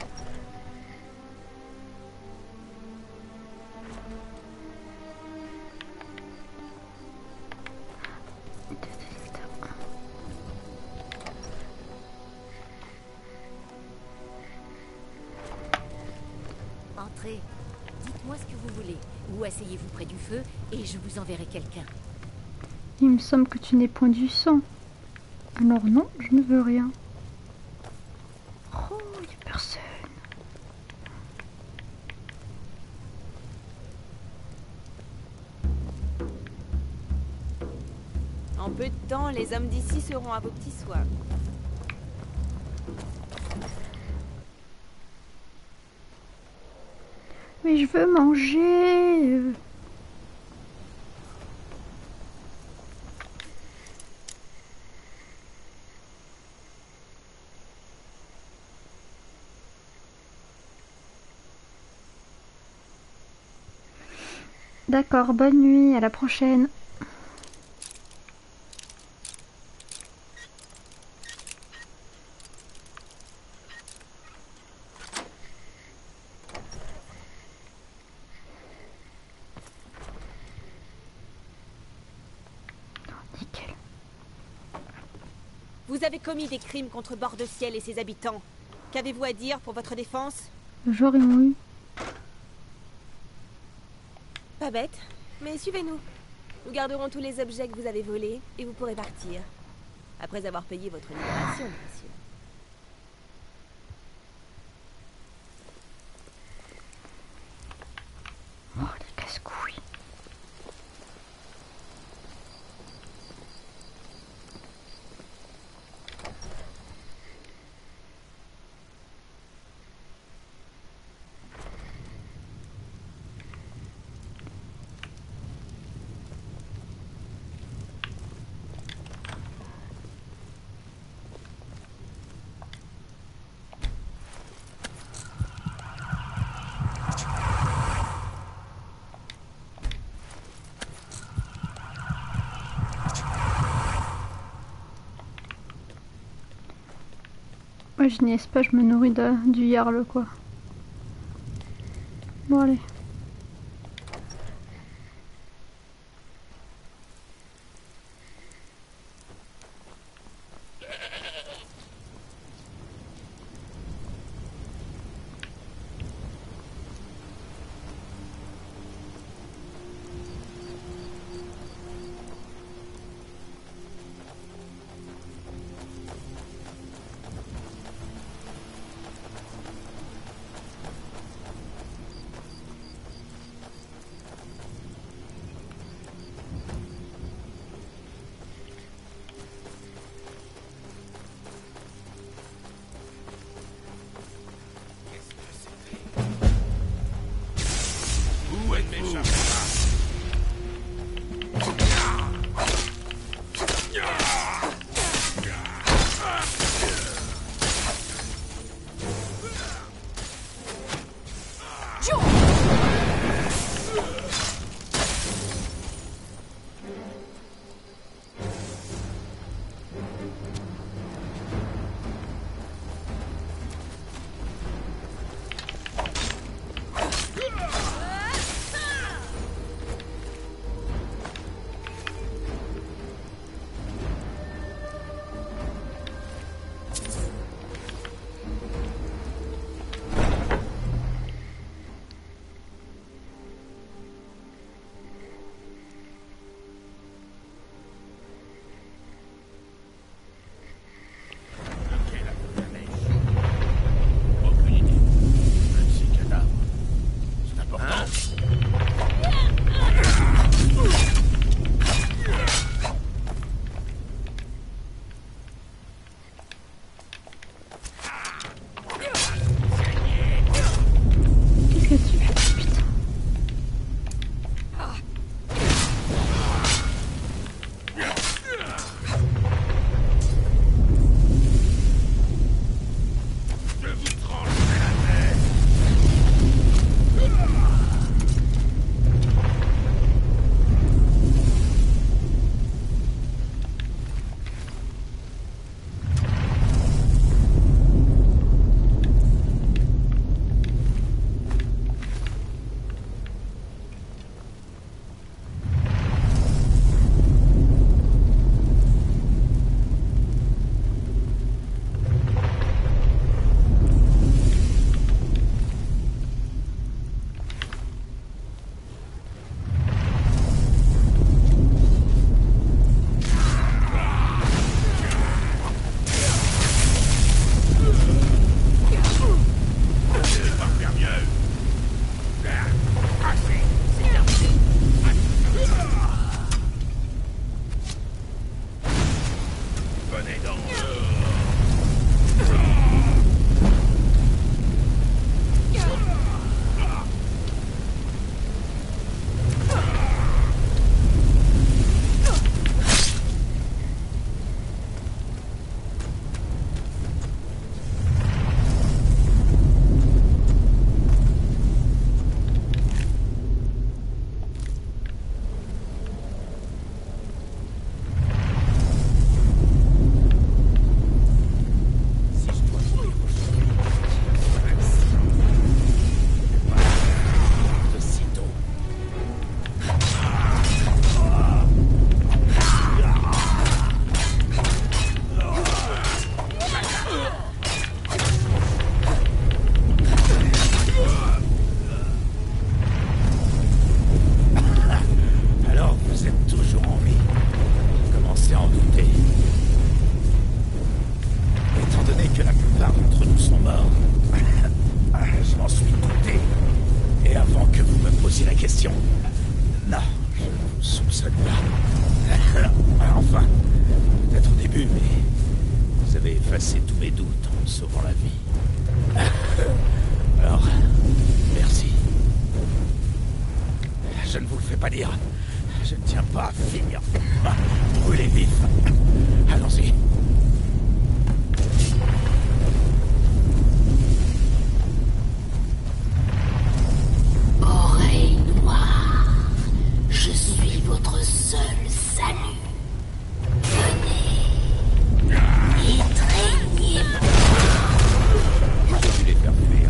Entrez. Dites-moi ce que vous voulez. Ou asseyez-vous près du feu et je vous enverrai quelqu'un. Il me semble que tu n'es point du sang. Alors non, je ne veux rien. Oh, il n'y a personne. En peu de temps, les hommes d'ici seront à vos petits soins. Mais je veux manger. D'accord, bonne nuit, à la prochaine. Vous avez commis des crimes contre Bord-de-Ciel et ses habitants. Qu'avez-vous à dire pour votre défense? Genre ils m'ont eu. Pas bête, mais suivez-nous. Nous garderons tous les objets que vous avez volés et vous pourrez partir. Après avoir payé votre libération, bien sûr. Oh les casse-couilles. Moi je niaise pas, je me nourris du Jarl quoi. Bon allez. Non, je ne vous soupçonne pas. Enfin, peut-être au début, mais vous avez effacé tous mes doutes en me sauvant la vie. Alors, merci. Je ne vous le fais pas dire. Je ne tiens pas à finir brûlé vif. Allons-y. Oreille noire, je suis votre seul salut. Venez, étreignez-moi. J'ai dû les faire fuir.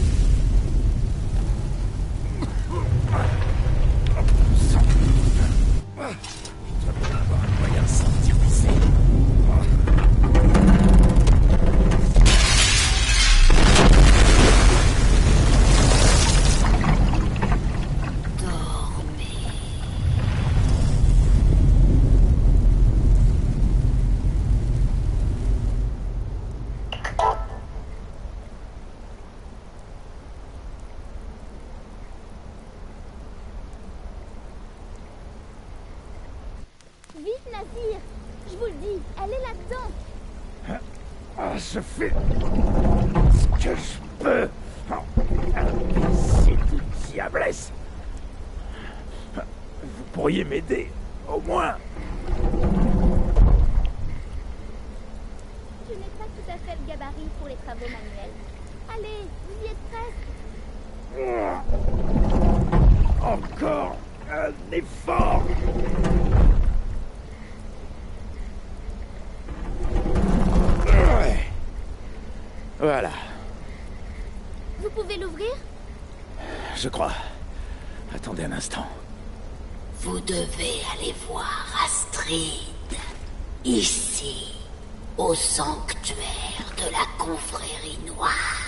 Il doit bien avoir un moyen de sortir d'ici. Vite, Nazir! Je vous le dis, elle est là-dedans! Ah, je fais ce que je peux. C'est une diablesse. Vous pourriez m'aider, au moins. Je n'ai pas tout à fait le gabarit pour les travaux manuels. Allez, vous y êtes presque! Encore un effort. Ouais. Voilà, Vous pouvez l'ouvrir? je crois. Attendez un instant. Vous devez aller voir Astrid. Ici, au sanctuaire de la confrérie noire.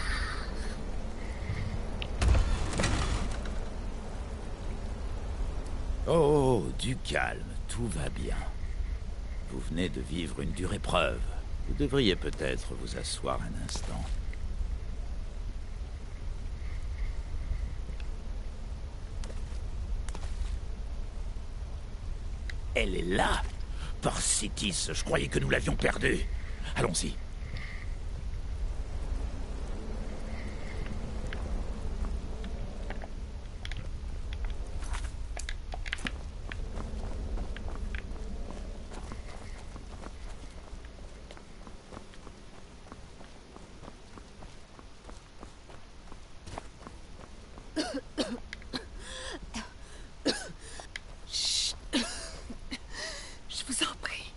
Oh, du calme, tout va bien. Vous venez de vivre une dure épreuve. Vous devriez peut-être vous asseoir un instant. Elle est là! Parsitis, je croyais que nous l'avions perdue. Allons-y. Je vous en prie.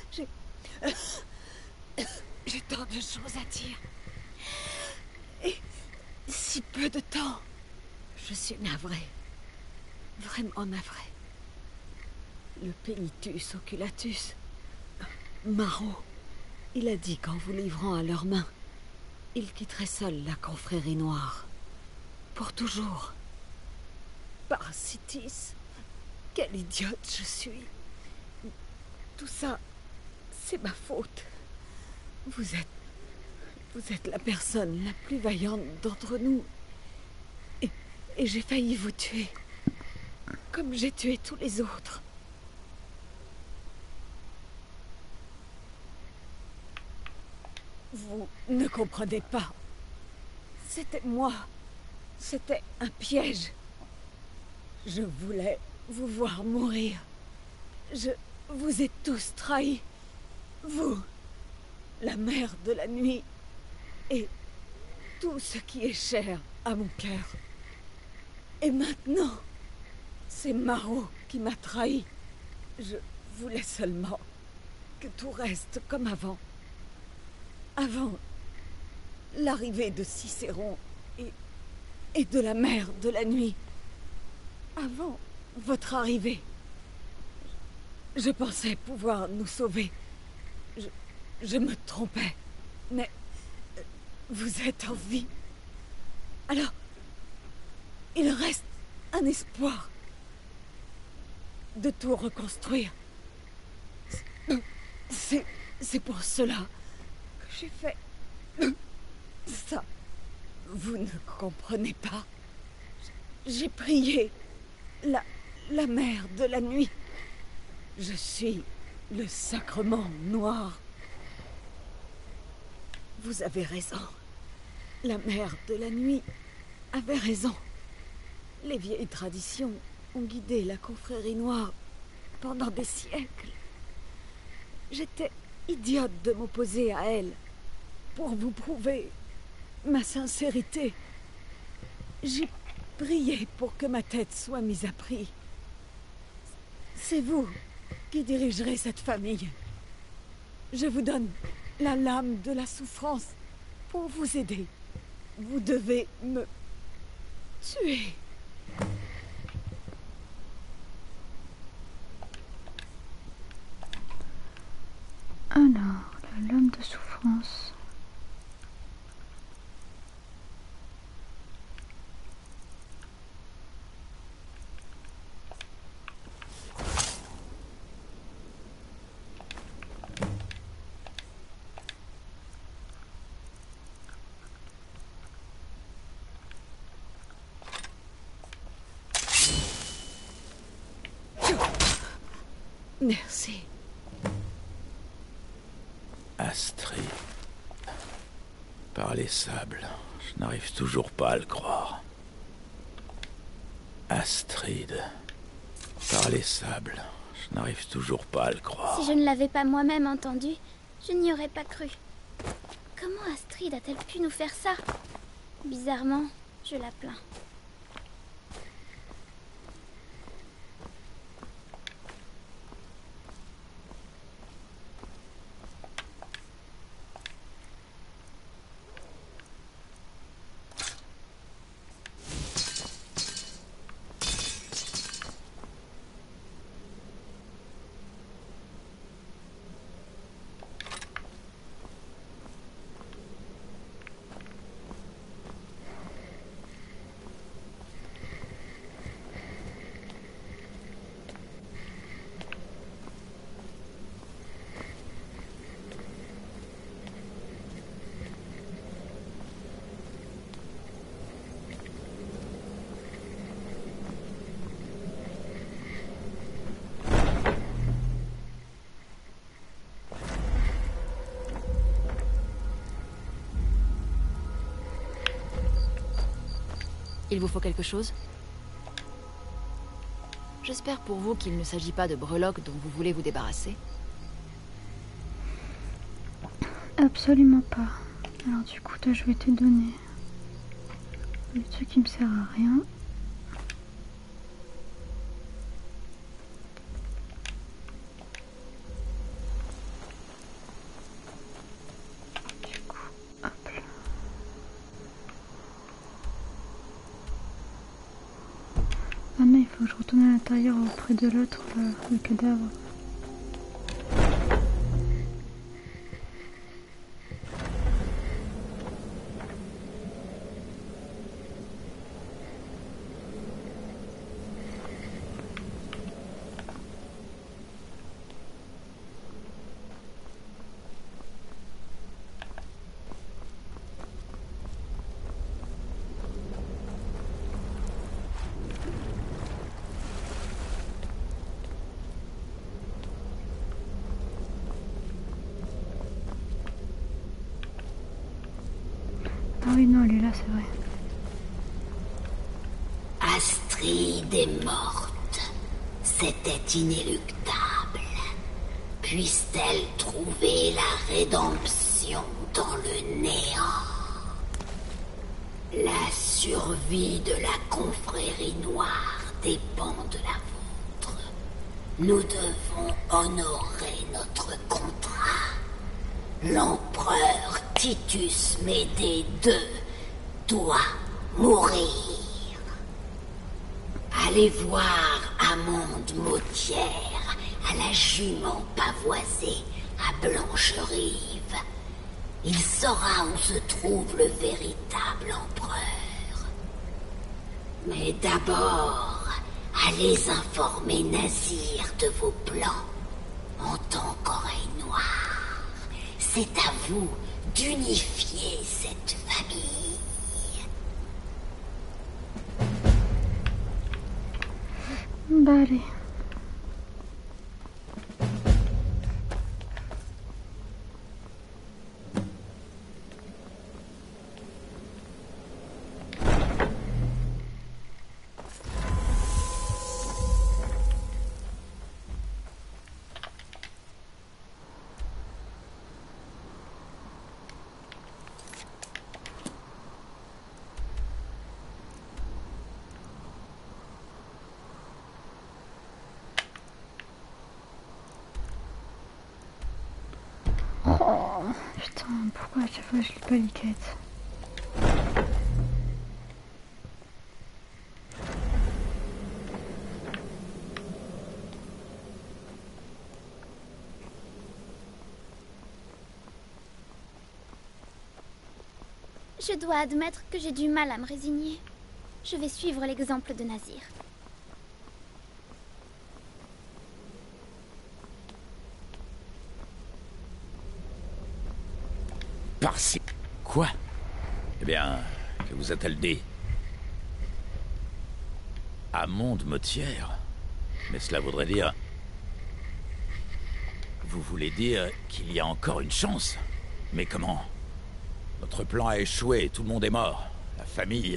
J'ai tant de choses à dire. Et si peu de temps. Je suis navrée. Vraiment navrée. Le Penitus Oculatus, Marot, il a dit qu'en vous livrant à leurs mains, il quitterait seul la confrérie noire. Pour toujours. Parasitis, quelle idiote je suis. Tout ça, c'est ma faute. Vous êtes la personne la plus vaillante d'entre nous. Et j'ai failli vous tuer. Comme j'ai tué tous les autres. Vous ne comprenez pas. C'était moi. C'était un piège. Je voulais vous voir mourir. Je vous ai tous trahis. Vous, la mère de la nuit, et tout ce qui est cher à mon cœur. Et maintenant, c'est Marot qui m'a trahi. Je voulais seulement que tout reste comme avant. Avant l'arrivée de Cicéron et de la mère de la nuit. Avant votre arrivée. Je pensais pouvoir nous sauver. Je me trompais. Mais vous êtes en vie. Alors, il reste un espoir de tout reconstruire. C'est pour cela que j'ai fait ça. Vous ne comprenez pas. J'ai prié la mère de la nuit. Je suis le sacrement noir. Vous avez raison. La mère de la nuit avait raison. Les vieilles traditions ont guidé la confrérie noire pendant des siècles. J'étais idiote de m'opposer à elle pour vous prouver ma sincérité. J'ai prié pour que ma tête soit mise à prix. C'est vous qui dirigerez cette famille. Je vous donne la lame de la souffrance pour vous aider. Vous devez me tuer. Alors, la lame de souffrance. Merci. Astrid. Par les sables, je n'arrive toujours pas à le croire. Astrid. Par les sables, je n'arrive toujours pas à le croire. Si je ne l'avais pas moi-même entendu, je n'y aurais pas cru. Comment Astrid a-t-elle pu nous faire ça? Bizarrement, je la plains. Il vous faut quelque chose? J'espère pour vous qu'il ne s'agit pas de breloques dont vous voulez vous débarrasser. Absolument pas. Alors du coup, je vais te donner le truc qui me sert à rien. Maintenant, il faut que je retourne à l'intérieur auprès de l'autre, le cadavre. Ah oui, non, elle est là, c'est vrai. Astrid est morte. C'était inéluctable. Puisse-t-elle trouver la rédemption dans le néant? La survie de la confrérie noire dépend de la vôtre. Nous devons honorer notre contrat. L'empereur Titus Médée II doit mourir. Allez voir Amande Mautière à la jument pavoisée à Blancherive. Il saura où se trouve le véritable empereur. Mais d'abord, allez informer Nazir de vos plans en tant qu'oreille noire. C'est à vous d'unifier cette famille. Bah allez. Oh putain, pourquoi à chaque fois je lis pas les quêtes? Je dois admettre que j'ai du mal à me résigner. Je vais suivre l'exemple de Nazir. Par-ci. Quoi? Eh bien, que vous a-t-elle dit? Amonde Motière? Mais cela voudrait dire... Vous voulez dire qu'il y a encore une chance? Mais comment? Notre plan a échoué, tout le monde est mort. La famille...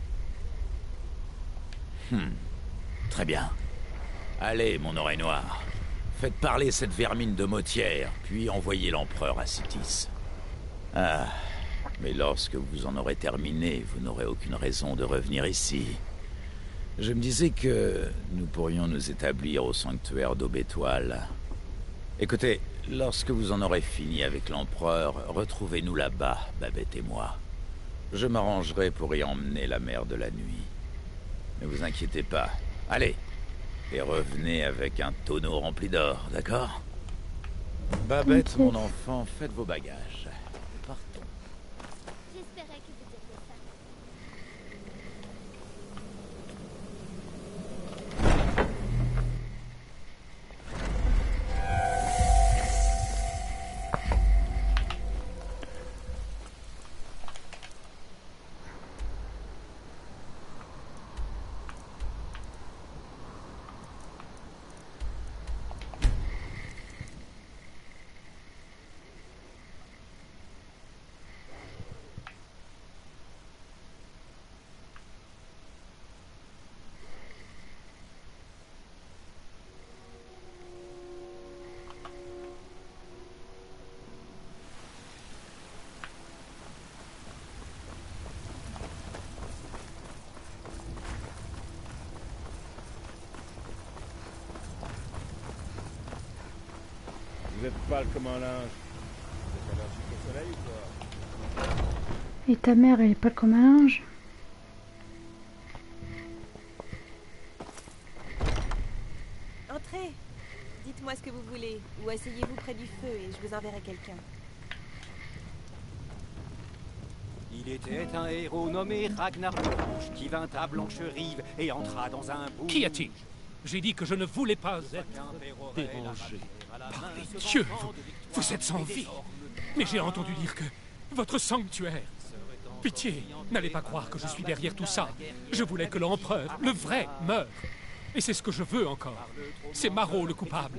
Très bien. Allez, mon oreille noire. Faites parler cette vermine de Motière, puis envoyez l'empereur à Citis. Ah, mais lorsque vous en aurez terminé, vous n'aurez aucune raison de revenir ici. Je me disais que nous pourrions nous établir au sanctuaire d'Aube-Étoile. Écoutez, lorsque vous en aurez fini avec l'empereur, retrouvez-nous là-bas, Babette et moi. Je m'arrangerai pour y emmener la mère de la nuit. Ne vous inquiétez pas. Allez, et revenez avec un tonneau rempli d'or, d'accord? Babette, mon enfant, faites vos bagages. Partons. J'espérais que vous diriez ça. Vous êtes pâle comme un linge. Vous êtes allergique au soleil ou quoi? Et ta mère, elle est pas comme un linge. Entrez. Dites-moi ce que vous voulez, ou asseyez-vous près du feu et je vous enverrai quelqu'un. Il était un héros nommé Ragnar Blanche qui vint à Blancherive et entra dans un bout. Qu'y a-t-il? J'ai dit que je ne voulais pas être dérangé. Par les dieux, vous êtes sans vie. Mais j'ai entendu dire que votre sanctuaire... Pitié, n'allez pas croire que je suis derrière tout ça. Je voulais que l'empereur, le vrai, meure. Et c'est ce que je veux encore. C'est Marot le coupable.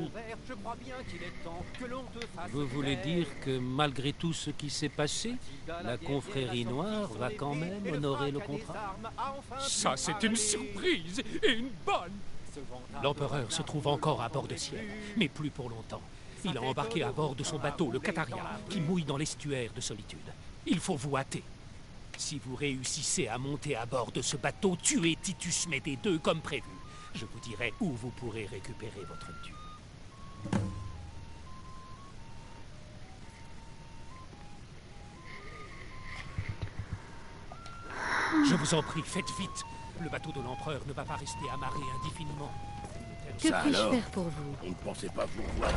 Vous voulez dire que malgré tout ce qui s'est passé, la confrérie noire va quand même honorer le contrat? Ça, c'est une surprise et une bonne. L'empereur se trouve encore à bord de Ciel, mais plus pour longtemps. Il a embarqué à bord de son bateau, le Cataria, qui mouille dans l'estuaire de Solitude. Il faut vous hâter. Si vous réussissez à monter à bord de ce bateau, tuez Titus Médée II comme prévu. Je vous dirai où vous pourrez récupérer votre dû. Je vous en prie, faites vite. Le bateau de l'empereur ne va pas rester amarré indéfiniment. Que puis-je faire pour vous? On ne pensait pas vous revoir.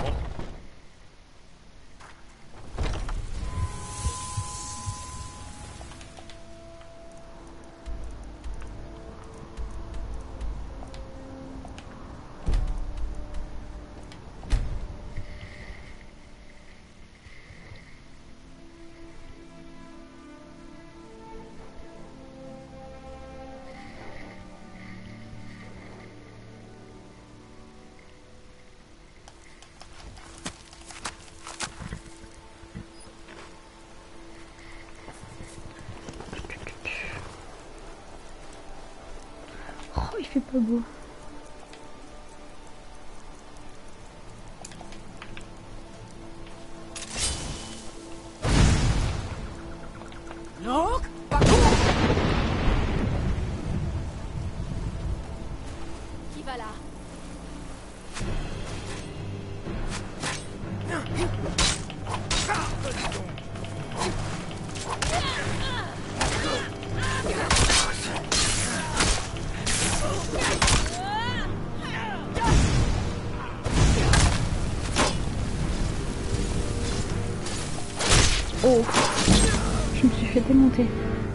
fait pas beau. Non, pas con. Qui va là? Oh, je me suis fait démonter.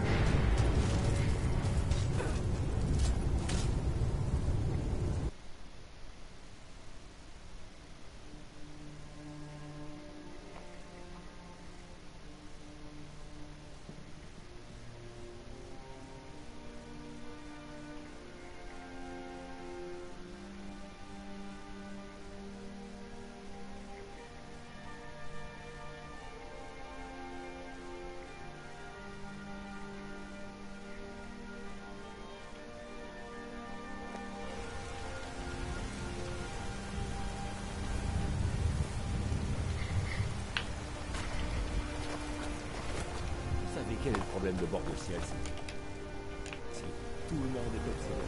Vous savez quel est le problème de bord de ciel? C'est que tout le monde est obsédé.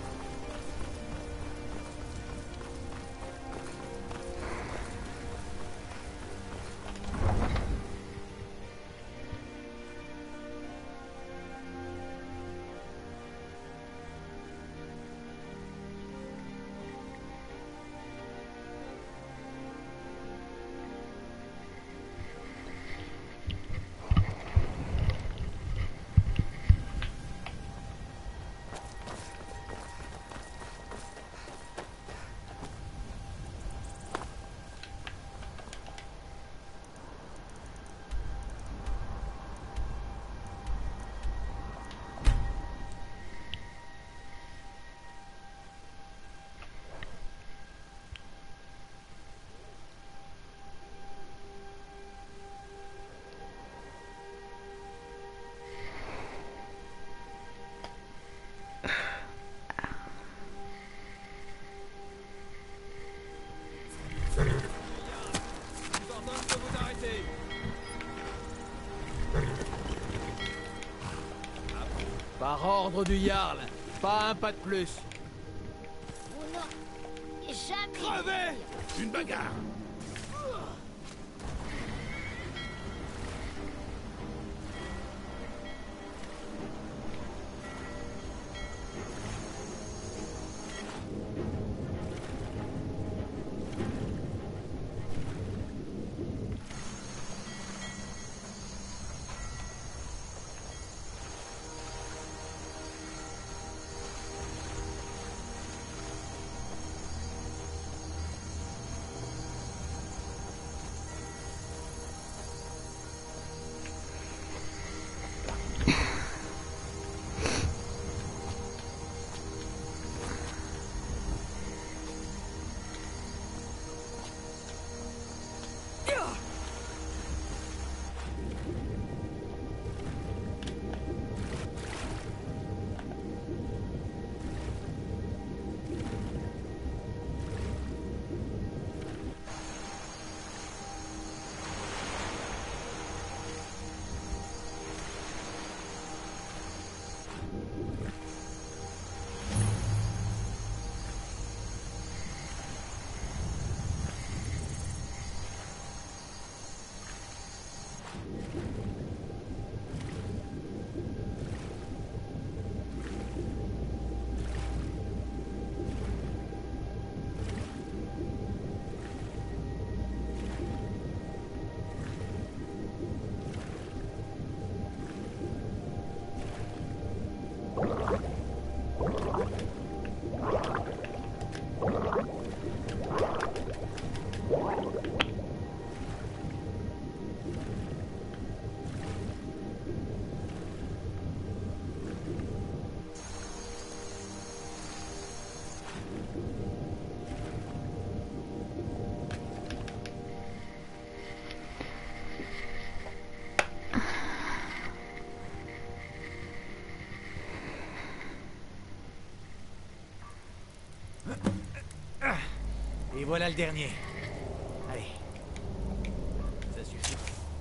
Par ordre du Jarl, pas un pas de plus. Oh non, jamais. Crevez! Une bagarre! Et voilà le dernier. Allez. Ça suffit.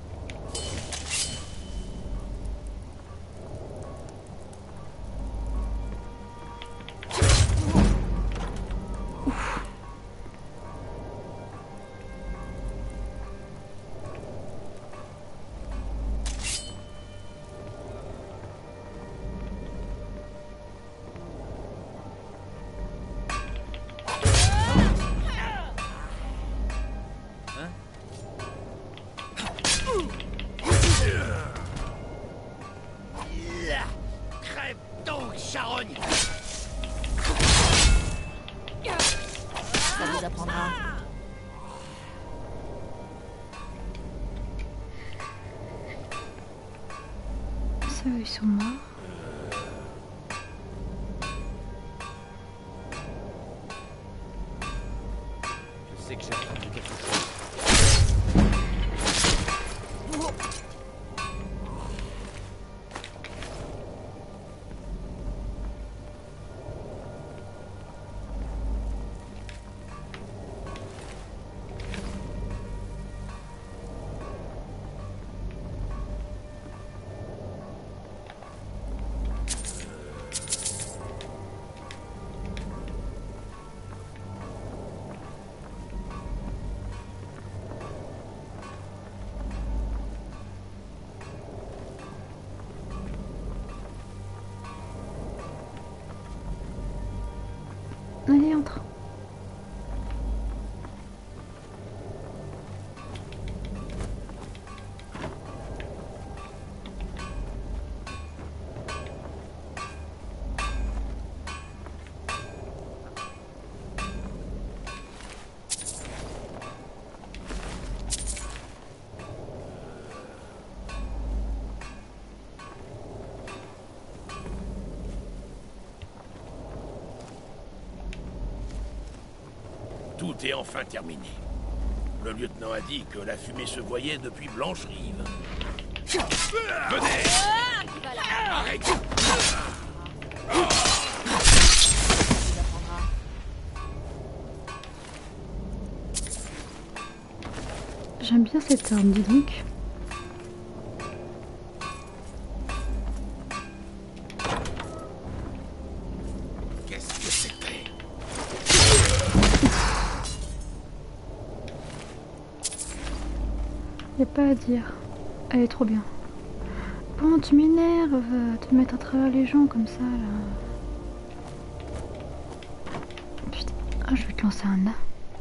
Crève donc, charogne! Ça vous apprendra. Ça, ils sont morts. Je sais que j'ai entendu quelque chose. Allez, entre. Tout est enfin terminé. Le lieutenant a dit que la fumée se voyait depuis Blanche-Rive. Venez! Arrêtez! J'aime bien cette arme, dis donc. Qu'est-ce que c'était? Y'a pas à dire. Elle est trop bien. Bon, tu m'énerves, te mettre à travers les gens comme ça, là. Putain, ah, je vais te lancer un nain.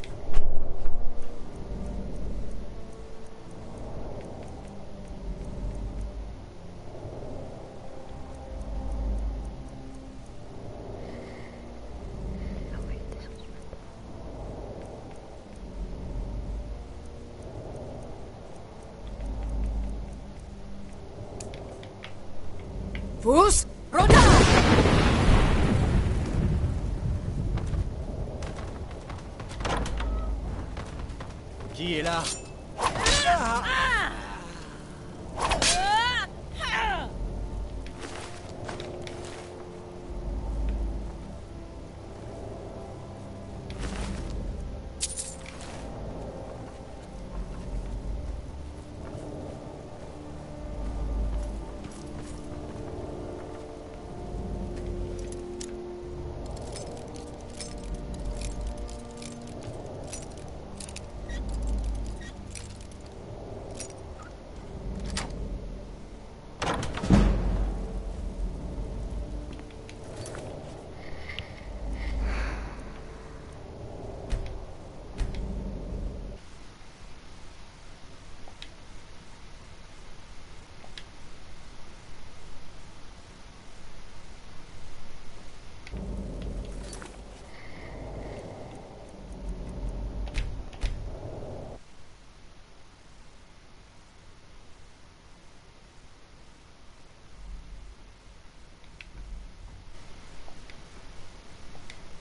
Fous, Roda! Qui est là?